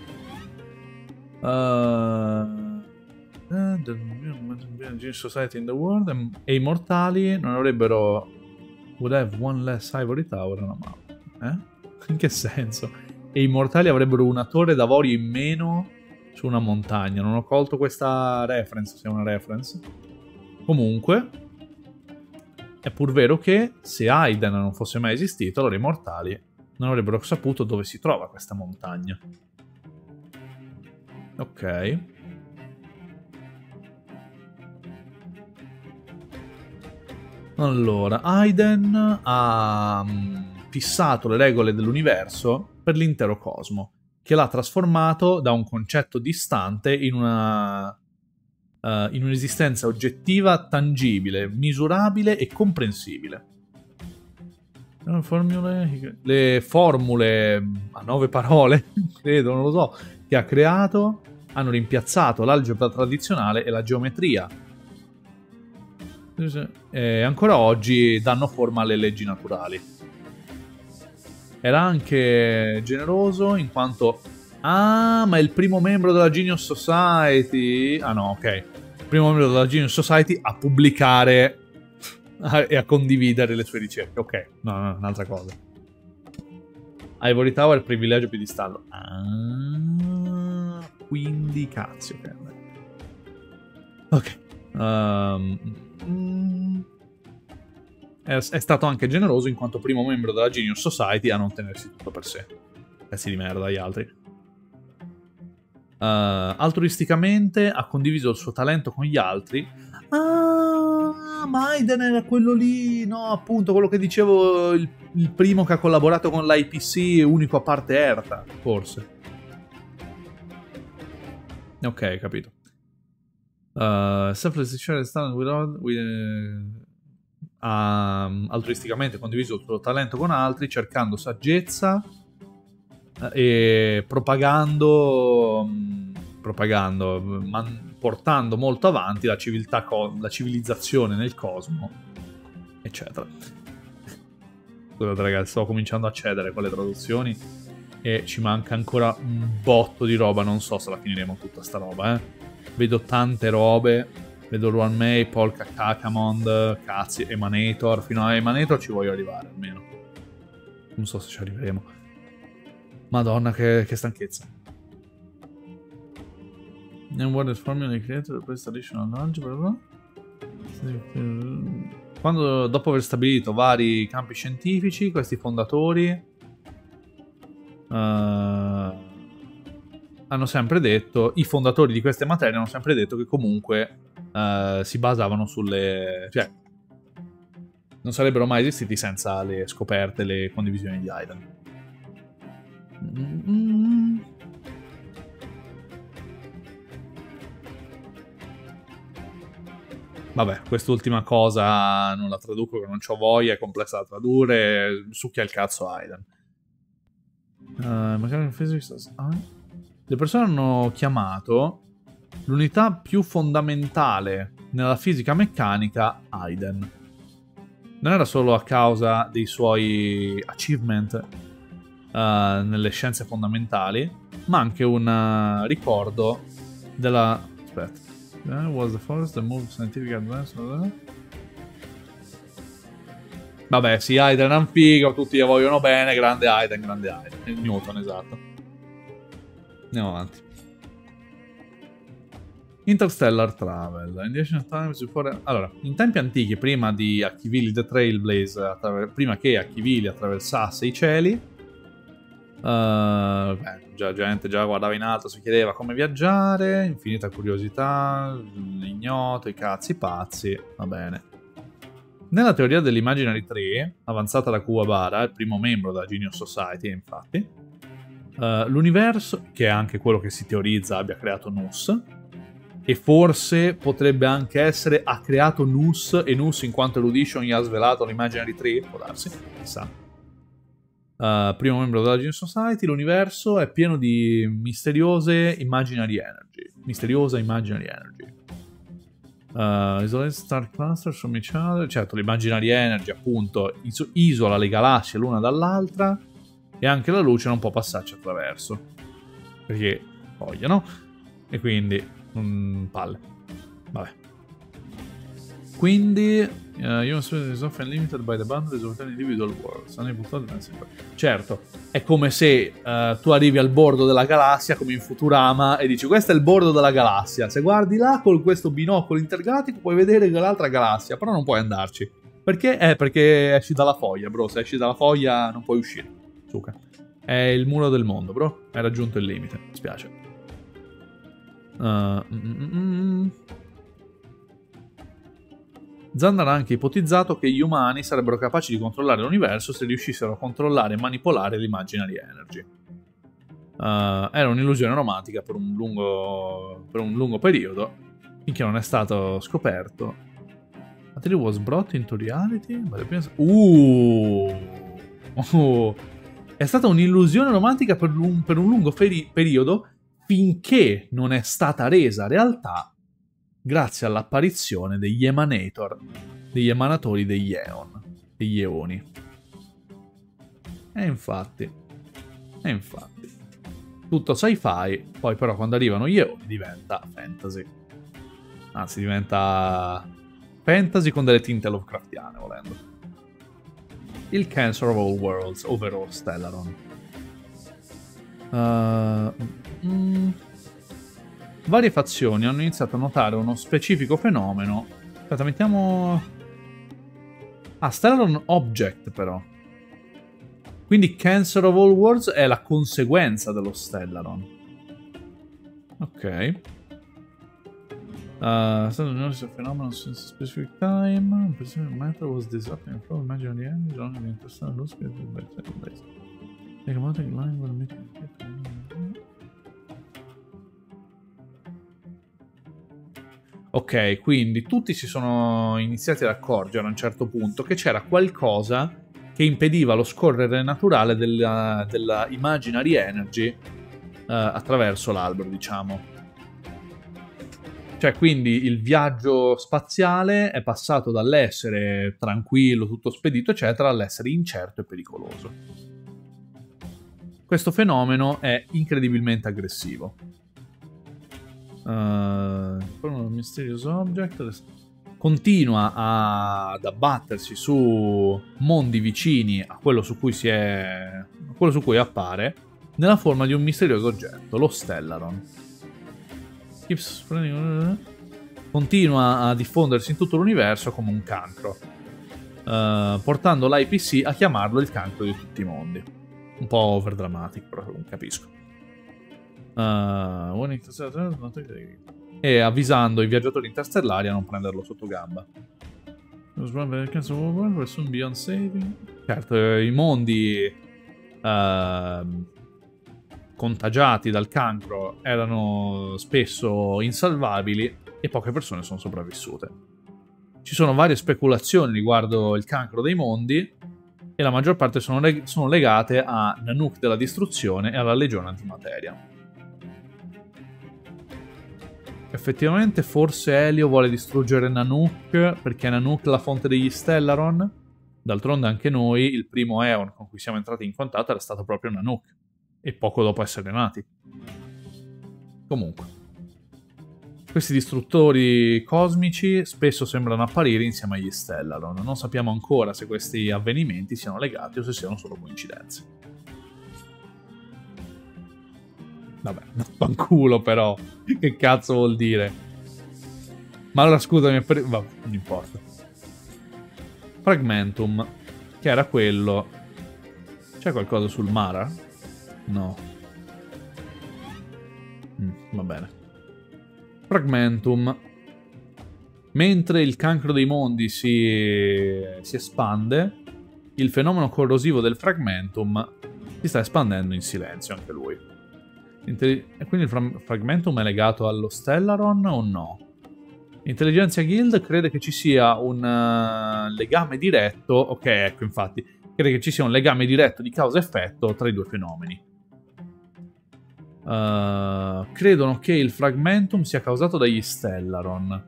Uh, the Genius Society in the world e i mortali non avrebbero would have one less ivory tower no, ma eh? In che senso? E i mortali avrebbero una torre d'avorio in meno su una montagna. Non ho colto questa reference, se è una reference. Comunque è pur vero che se Aiden non fosse mai esistito, allora i mortali non avrebbero saputo dove si trova questa montagna. Ok. Allora, Aiden ha fissato le regole dell'universo per l'intero cosmo, che l'ha trasformato da un concetto distante in una uh, in un'esistenza oggettiva, tangibile, misurabile e comprensibile. Le formule, le formule a nove parole, credo, non lo so, che ha creato hanno rimpiazzato l'algebra tradizionale e la geometria. E ancora oggi danno forma alle leggi naturali. Era anche generoso in quanto... Ah, ma è il primo membro della Genius Society... Ah no, ok. Il primo membro della Genius Society a pubblicare e a condividere le sue ricerche. Ok, no, no, un'altra cosa. Ivory Tower è il privilegio più di stallo. Ah, quindi cazzo. Ok. Um, mm, è, è stato anche generoso in quanto primo membro della Genius Society a non tenersi tutto per sé. Pezzi di merda agli altri. Uh, altruisticamente ha condiviso il suo talento con gli altri. Ah, ma Aiden era quello lì, no, appunto, quello che dicevo, il, il primo che ha collaborato con l'I P C, unico a parte Erta, forse. Ok, capito. Uh, selfless share talent without, with, uh, ha altruisticamente condiviso il suo talento con altri, cercando saggezza uh, e propagando, um, propagando, man, portando molto avanti la civiltà, la civilizzazione nel cosmo, eccetera. Scusate ragazzi, sto cominciando a cedere con le traduzioni e ci manca ancora un botto di roba, non so se la finiremo tutta sta roba, eh. Vedo tante robe, vedo Ruan May, Polka Kakamond, cazzi, Emanator, fino a Emanator ci voglio arrivare almeno. Non so se ci arriveremo. Madonna, che, che stanchezza. New World is formally created to replace traditional algebra. Quando, dopo aver stabilito vari campi scientifici, questi fondatori uh, hanno sempre detto, i fondatori di queste materie hanno sempre detto che comunque uh, si basavano sulle... cioè, non sarebbero mai esistiti senza le scoperte, le condivisioni di Aiden. Mm-hmm. Vabbè, quest'ultima cosa non la traduco, che non c'ho voglia, è complessa da tradurre, succhia il cazzo Aiden. Uh, magari in physics... Ah. Le persone hanno chiamato l'unità più fondamentale nella fisica meccanica Aiden. Non era solo a causa dei suoi achievement uh, nelle scienze fondamentali, ma anche un uh, ricordo della... aspetta. Yeah, was the first that moved scientific advance. Vabbè, sì, Aiden è un figo, tutti gli vogliono bene, grande Aiden, grande Aiden. Newton, esatto. Andiamo avanti. Interstellar Travel. In ancient times before... Allora, in tempi antichi, prima di Achivili the Trailblaze, attraver... prima che Achivili attraversasse i cieli, uh, beh, già gente già guardava in alto, si chiedeva come viaggiare, infinita curiosità, l'ignoto, i cazzi pazzi, va bene. Nella teoria dell'Imaginary tre, avanzata da Kuwabara, il primo membro della Genius Society, infatti, uh, l'universo, che è anche quello che si teorizza abbia creato Nus, e forse potrebbe anche essere ha creato Nus, e Nus in quanto Erudition gli ha svelato l'Imaginary tre, può darsi, chissà. Uh, primo membro della Genius Society, l'universo è pieno di misteriose Imaginary Energy. Misteriosa Imaginary Energy. Uh, isolate star clusters from each other. Certo, l'Imaginary Energy appunto is isola le galassie l'una dall'altra e anche la luce non può passarci attraverso perché vogliono e quindi mm, palle. Vabbè. Quindi uh, human space is often limited by the boundaries of an individual world. Certo, è come se uh, tu arrivi al bordo della galassia come in Futurama e dici questo è il bordo della galassia. Se guardi là con questo binocolo intergalattico puoi vedere l'altra galassia, però non puoi andarci. Perché? Eh, perché esci dalla foglia, bro. Se esci dalla foglia non puoi uscire. Suca. È il muro del mondo, bro. Hai raggiunto il limite. Mi spiace. Uh, mm, mm, mm. Zandar ha anche ipotizzato che gli umani sarebbero capaci di controllare l'universo se riuscissero a controllare e manipolare l'Imaginary Energy. Uh, era un'illusione romantica per un, lungo, per un lungo periodo, finché non è stato scoperto. Until it was brought into reality? Uh, uh, è stata un'illusione romantica per un, per un lungo periodo, finché non è stata resa realtà grazie all'apparizione degli emanator, degli emanatori degli Eon, degli Eoni. E infatti, e infatti, tutto sci-fi, poi però quando arrivano gli Eoni diventa fantasy. Anzi, diventa fantasy con delle tinte Lovecraftiane, volendo. Il Cancer of All Worlds, ovvero Stellaron. Uh, mm, Varie fazioni hanno iniziato a notare uno specifico fenomeno. Aspetta, mettiamo... Ah, Stellaron Object, però. Quindi Cancer of All Worlds è la conseguenza dello Stellaron. Ok. Uh, Stellaron notice a phenomenon since a specific time. A specific matter was disrupting the flow of imaginary energy along the interstellar loop space by place. Like a mountain line will meet... Ok, quindi tutti si sono iniziati ad accorgere a un certo punto che c'era qualcosa che impediva lo scorrere naturale della, della Imaginary Energy uh, attraverso l'albero, diciamo. Cioè, quindi il viaggio spaziale è passato dall'essere tranquillo, tutto spedito, eccetera, all'essere incerto e pericoloso. Questo fenomeno è incredibilmente aggressivo. Uh, Mysterious Object continua a, ad abbattersi su mondi vicini a quello su cui si è a quello su cui appare nella forma di un misterioso oggetto, lo Stellaron. Continua a diffondersi in tutto l'universo come un cancro, uh, portando l'I P C a chiamarlo il cancro di tutti i mondi. Un po' overdramatic, però non capisco. Uh, e avvisando i viaggiatori interstellari a non prenderlo sotto gamba. Certo, i mondi uh, contagiati dal cancro erano spesso insalvabili e poche persone sono sopravvissute. Ci sono varie speculazioni riguardo il cancro dei mondi e la maggior parte sono, leg sono legate a Nanook della distruzione e alla legione antimateria. Effettivamente forse Elio vuole distruggere Nanook perché Nanook è la fonte degli Stellaron. D'altronde anche noi, il primo Eon con cui siamo entrati in contatto era stato proprio Nanook, e poco dopo essere nati. Comunque, questi distruttori cosmici spesso sembrano apparire insieme agli Stellaron. Non sappiamo ancora se questi avvenimenti siano legati o se siano solo coincidenze. Vabbè, fanculo però. Che cazzo vuol dire? Ma allora scusami, per... vabbè, non importa. Fragmentum, che era quello... C'è qualcosa sul Mara? No. Mm, va bene. Fragmentum. Mentre il cancro dei mondi si, si espande, il fenomeno corrosivo del Fragmentum si sta espandendo in silenzio anche lui. Intelli- e quindi il fra- Fragmentum è legato allo Stellaron o no? Intelligenzia Guild crede che ci sia un uh, legame diretto, ok, ecco infatti, crede che ci sia un legame diretto di causa-effetto tra i due fenomeni. Uh, credono che il Fragmentum sia causato dagli Stellaron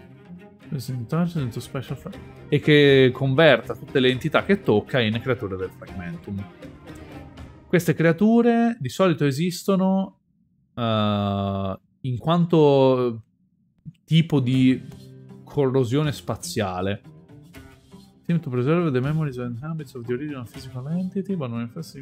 e che converta tutte le entità che tocca in creature del Fragmentum. Queste creature di solito esistono uh, in quanto tipo di corrosione spaziale. Seem to preserve the memories and habits of the original physical entity, but manifest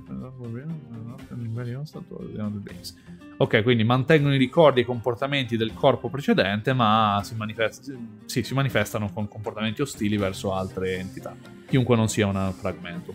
ok, quindi mantengono i ricordi e i comportamenti del corpo precedente, ma si, manifest sì, si manifestano con comportamenti ostili verso altre entità, chiunque non sia un Fragmentum.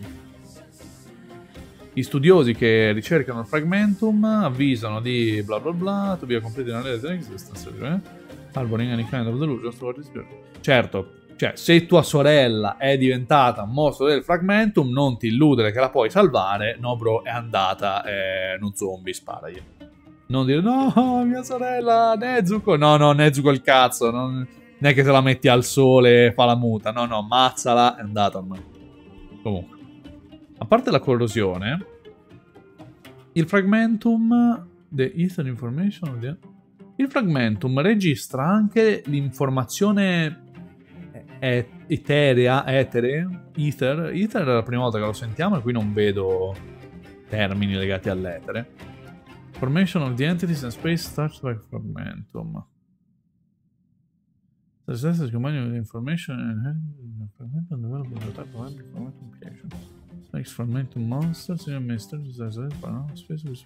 Gli studiosi che ricercano il Fragmentum avvisano di bla bla bla to be a complete analysis of existence, eh? Harboring any kind of delusion toward this spirit. Certo, cioè, se tua sorella è diventata un mostro del Fragmentum, non ti illudere che la puoi salvare. No, bro, è andata, è un zombie, sparagli. Non dire, no, mia sorella, Nezuko. No, no, Nezuko il cazzo. Non, non è che se la metti al sole e fa la muta. No, no, mazzala, è andata ormai. Comunque. A parte la corrosione, il Fragmentum... The Ether Information... The... Il Fragmentum registra anche l'informazione eterea, etere, ether. Ether è la prima volta che lo sentiamo e qui non vedo termini legati all'etere. Formation of the entities and space starts by Fragmentum. The sense combined information and Fragmentum development of type of Fragmentum creation. Makes Fragmentum monsters in a mystery space with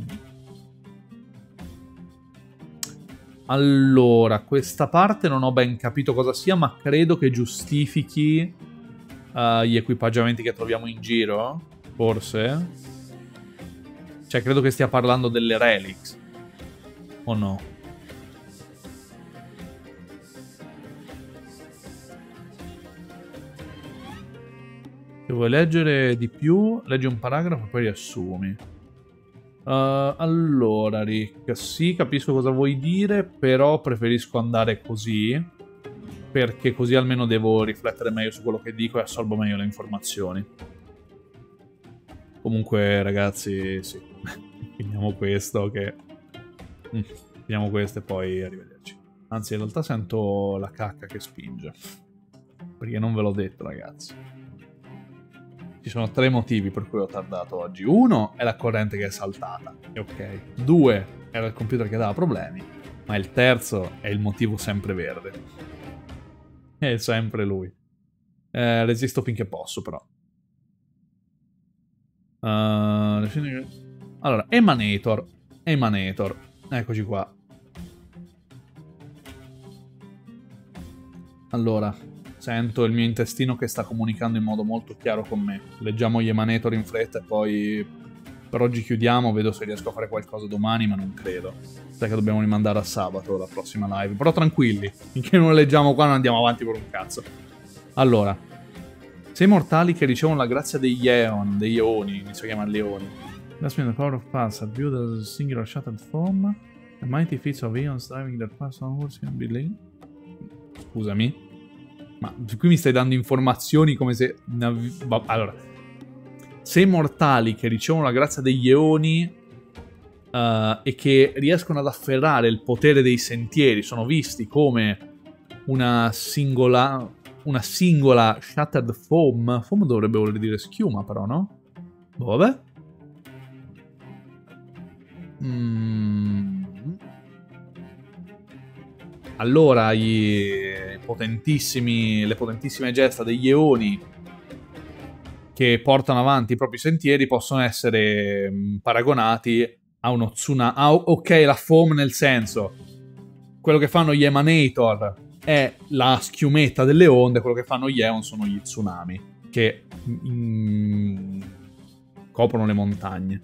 Allora, questa parte non ho ben capito cosa sia, ma credo che giustifichi uh, gli equipaggiamenti che troviamo in giro, forse. Cioè, credo che stia parlando delle relics. O no? Se vuoi leggere di più, leggi un paragrafo e poi riassumi. Uh, allora, Rick, sì, capisco cosa vuoi dire, però preferisco andare così, perché così almeno devo riflettere meglio su quello che dico e assorbo meglio le informazioni. Comunque, ragazzi, sì, finiamo questo, che... Mm, finiamo questo e poi arrivederci. Anzi, in realtà sento la cacca che spinge, perché non ve l'ho detto, ragazzi. Ci sono tre motivi per cui ho tardato oggi. Uno è la corrente che è saltata, e ok. Due era il computer che dava problemi, ma il terzo è il motivo sempre verde. È sempre lui. Eh, resisto finché posso, però. Uh, allora, Emanator. Emanator. Eccoci qua. Allora... Sento il mio intestino che sta comunicando in modo molto chiaro con me. Leggiamo gli Emanator in fretta e poi per oggi chiudiamo. Vedo se riesco a fare qualcosa domani, ma non credo. Sai che dobbiamo rimandare a sabato la prossima live. Però tranquilli, finché non lo leggiamo qua non andiamo avanti per un cazzo. Allora, sei mortali che ricevono la grazia degli Eon, degli Eoni, inizio a chiamarli Eoni. That's when the power of pulse are viewed as a singular shattered form. The mighty feats of Eons driving their pulse onwards can be laid. Scusami. Ma qui mi stai dando informazioni come se... Allora, se mortali che ricevono la grazia degli Eoni uh, e che riescono ad afferrare il potere dei sentieri sono visti come una singola... Una singola shattered foam. Foam dovrebbe voler dire schiuma, però, no? Boh, vabbè. Mm. Allora, i potentissimi, le potentissime gesta degli Eoni che portano avanti i propri sentieri possono essere paragonati a uno tsunami. Ah, ok, la foam nel senso. quello che fanno gli Emanator è la schiumetta delle onde, quello che fanno gli Eon sono gli tsunami, che mm, coprono le montagne.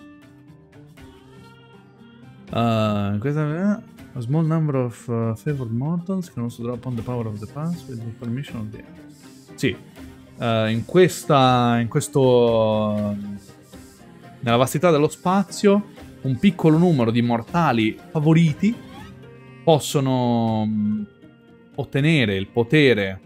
Uh, questa a small number of uh, favored mortals can also draw upon the power of the past with the permission of the... Sì, uh, in questa... in questo... nella vastità dello spazio, un piccolo numero di mortali favoriti possono mh, ottenere il potere,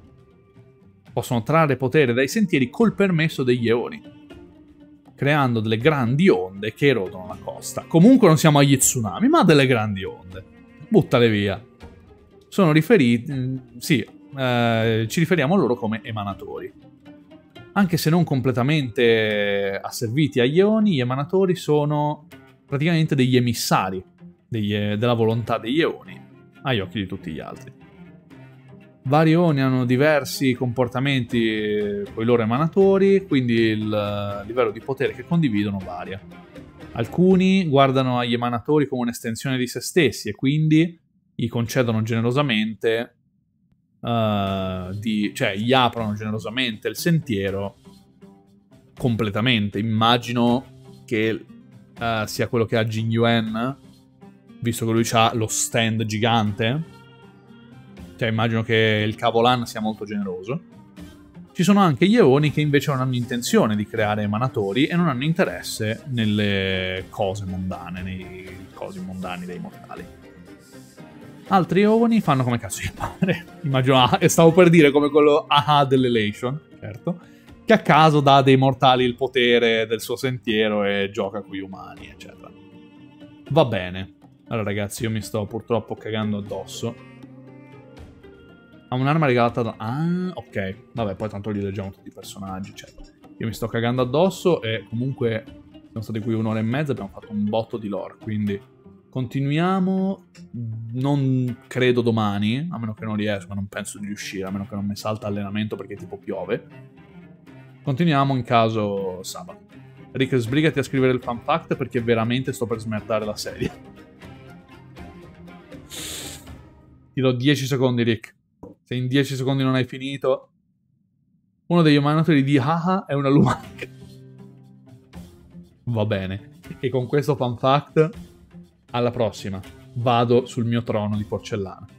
possono trarre potere dai sentieri col permesso degli Eoni, creando delle grandi onde che erodono la costa. Comunque non siamo agli tsunami, ma delle grandi onde. Buttale via. Sono riferiti... sì, eh, ci riferiamo a loro come emanatori. Anche se non completamente asserviti agli Eoni, gli emanatori sono praticamente degli emissari degli, della volontà degli Eoni agli occhi di tutti gli altri. Vari Eoni hanno diversi comportamenti con i loro emanatori, quindi il livello di potere che condividono varia. Alcuni guardano agli emanatori come un'estensione di se stessi e quindi gli concedono generosamente, uh, di, cioè gli aprono generosamente il sentiero completamente. Immagino che uh, sia quello che ha Jing Yuan, visto che lui ha lo stand gigante. Cioè, immagino che il Cavolan sia molto generoso. Ci sono anche gli Eoni che invece non hanno intenzione di creare emanatori e non hanno interesse nelle cose mondane, nei cosi mondani dei mortali. Altri Eoni fanno come cazzo gli pare. Immagino, ah, e stavo per dire come quello aha dell'Elation, certo, che a caso dà dei mortali il potere del suo sentiero e gioca con gli umani, eccetera. Va bene. Allora ragazzi, io mi sto purtroppo cagando addosso. Ha un'arma regalata da... Ah, ok. Vabbè, poi tanto li leggiamo tutti i personaggi, eccetera. Io mi sto cagando addosso e comunque siamo stati qui un'ora e mezza e abbiamo fatto un botto di lore, quindi continuiamo. Non credo domani, a meno che non riesco, ma non penso di riuscire, a meno che non mi salta allenamento perché tipo piove. Continuiamo in caso sabato. Rick, sbrigati a scrivere il fan fact perché veramente sto per smerdare la serie. Ti do dieci secondi, Rick. Se in dieci secondi non hai finito... Uno degli emanatori di Haha è una lumaca. Va bene. E con questo fan fact, alla prossima. Vado sul mio trono di porcellana.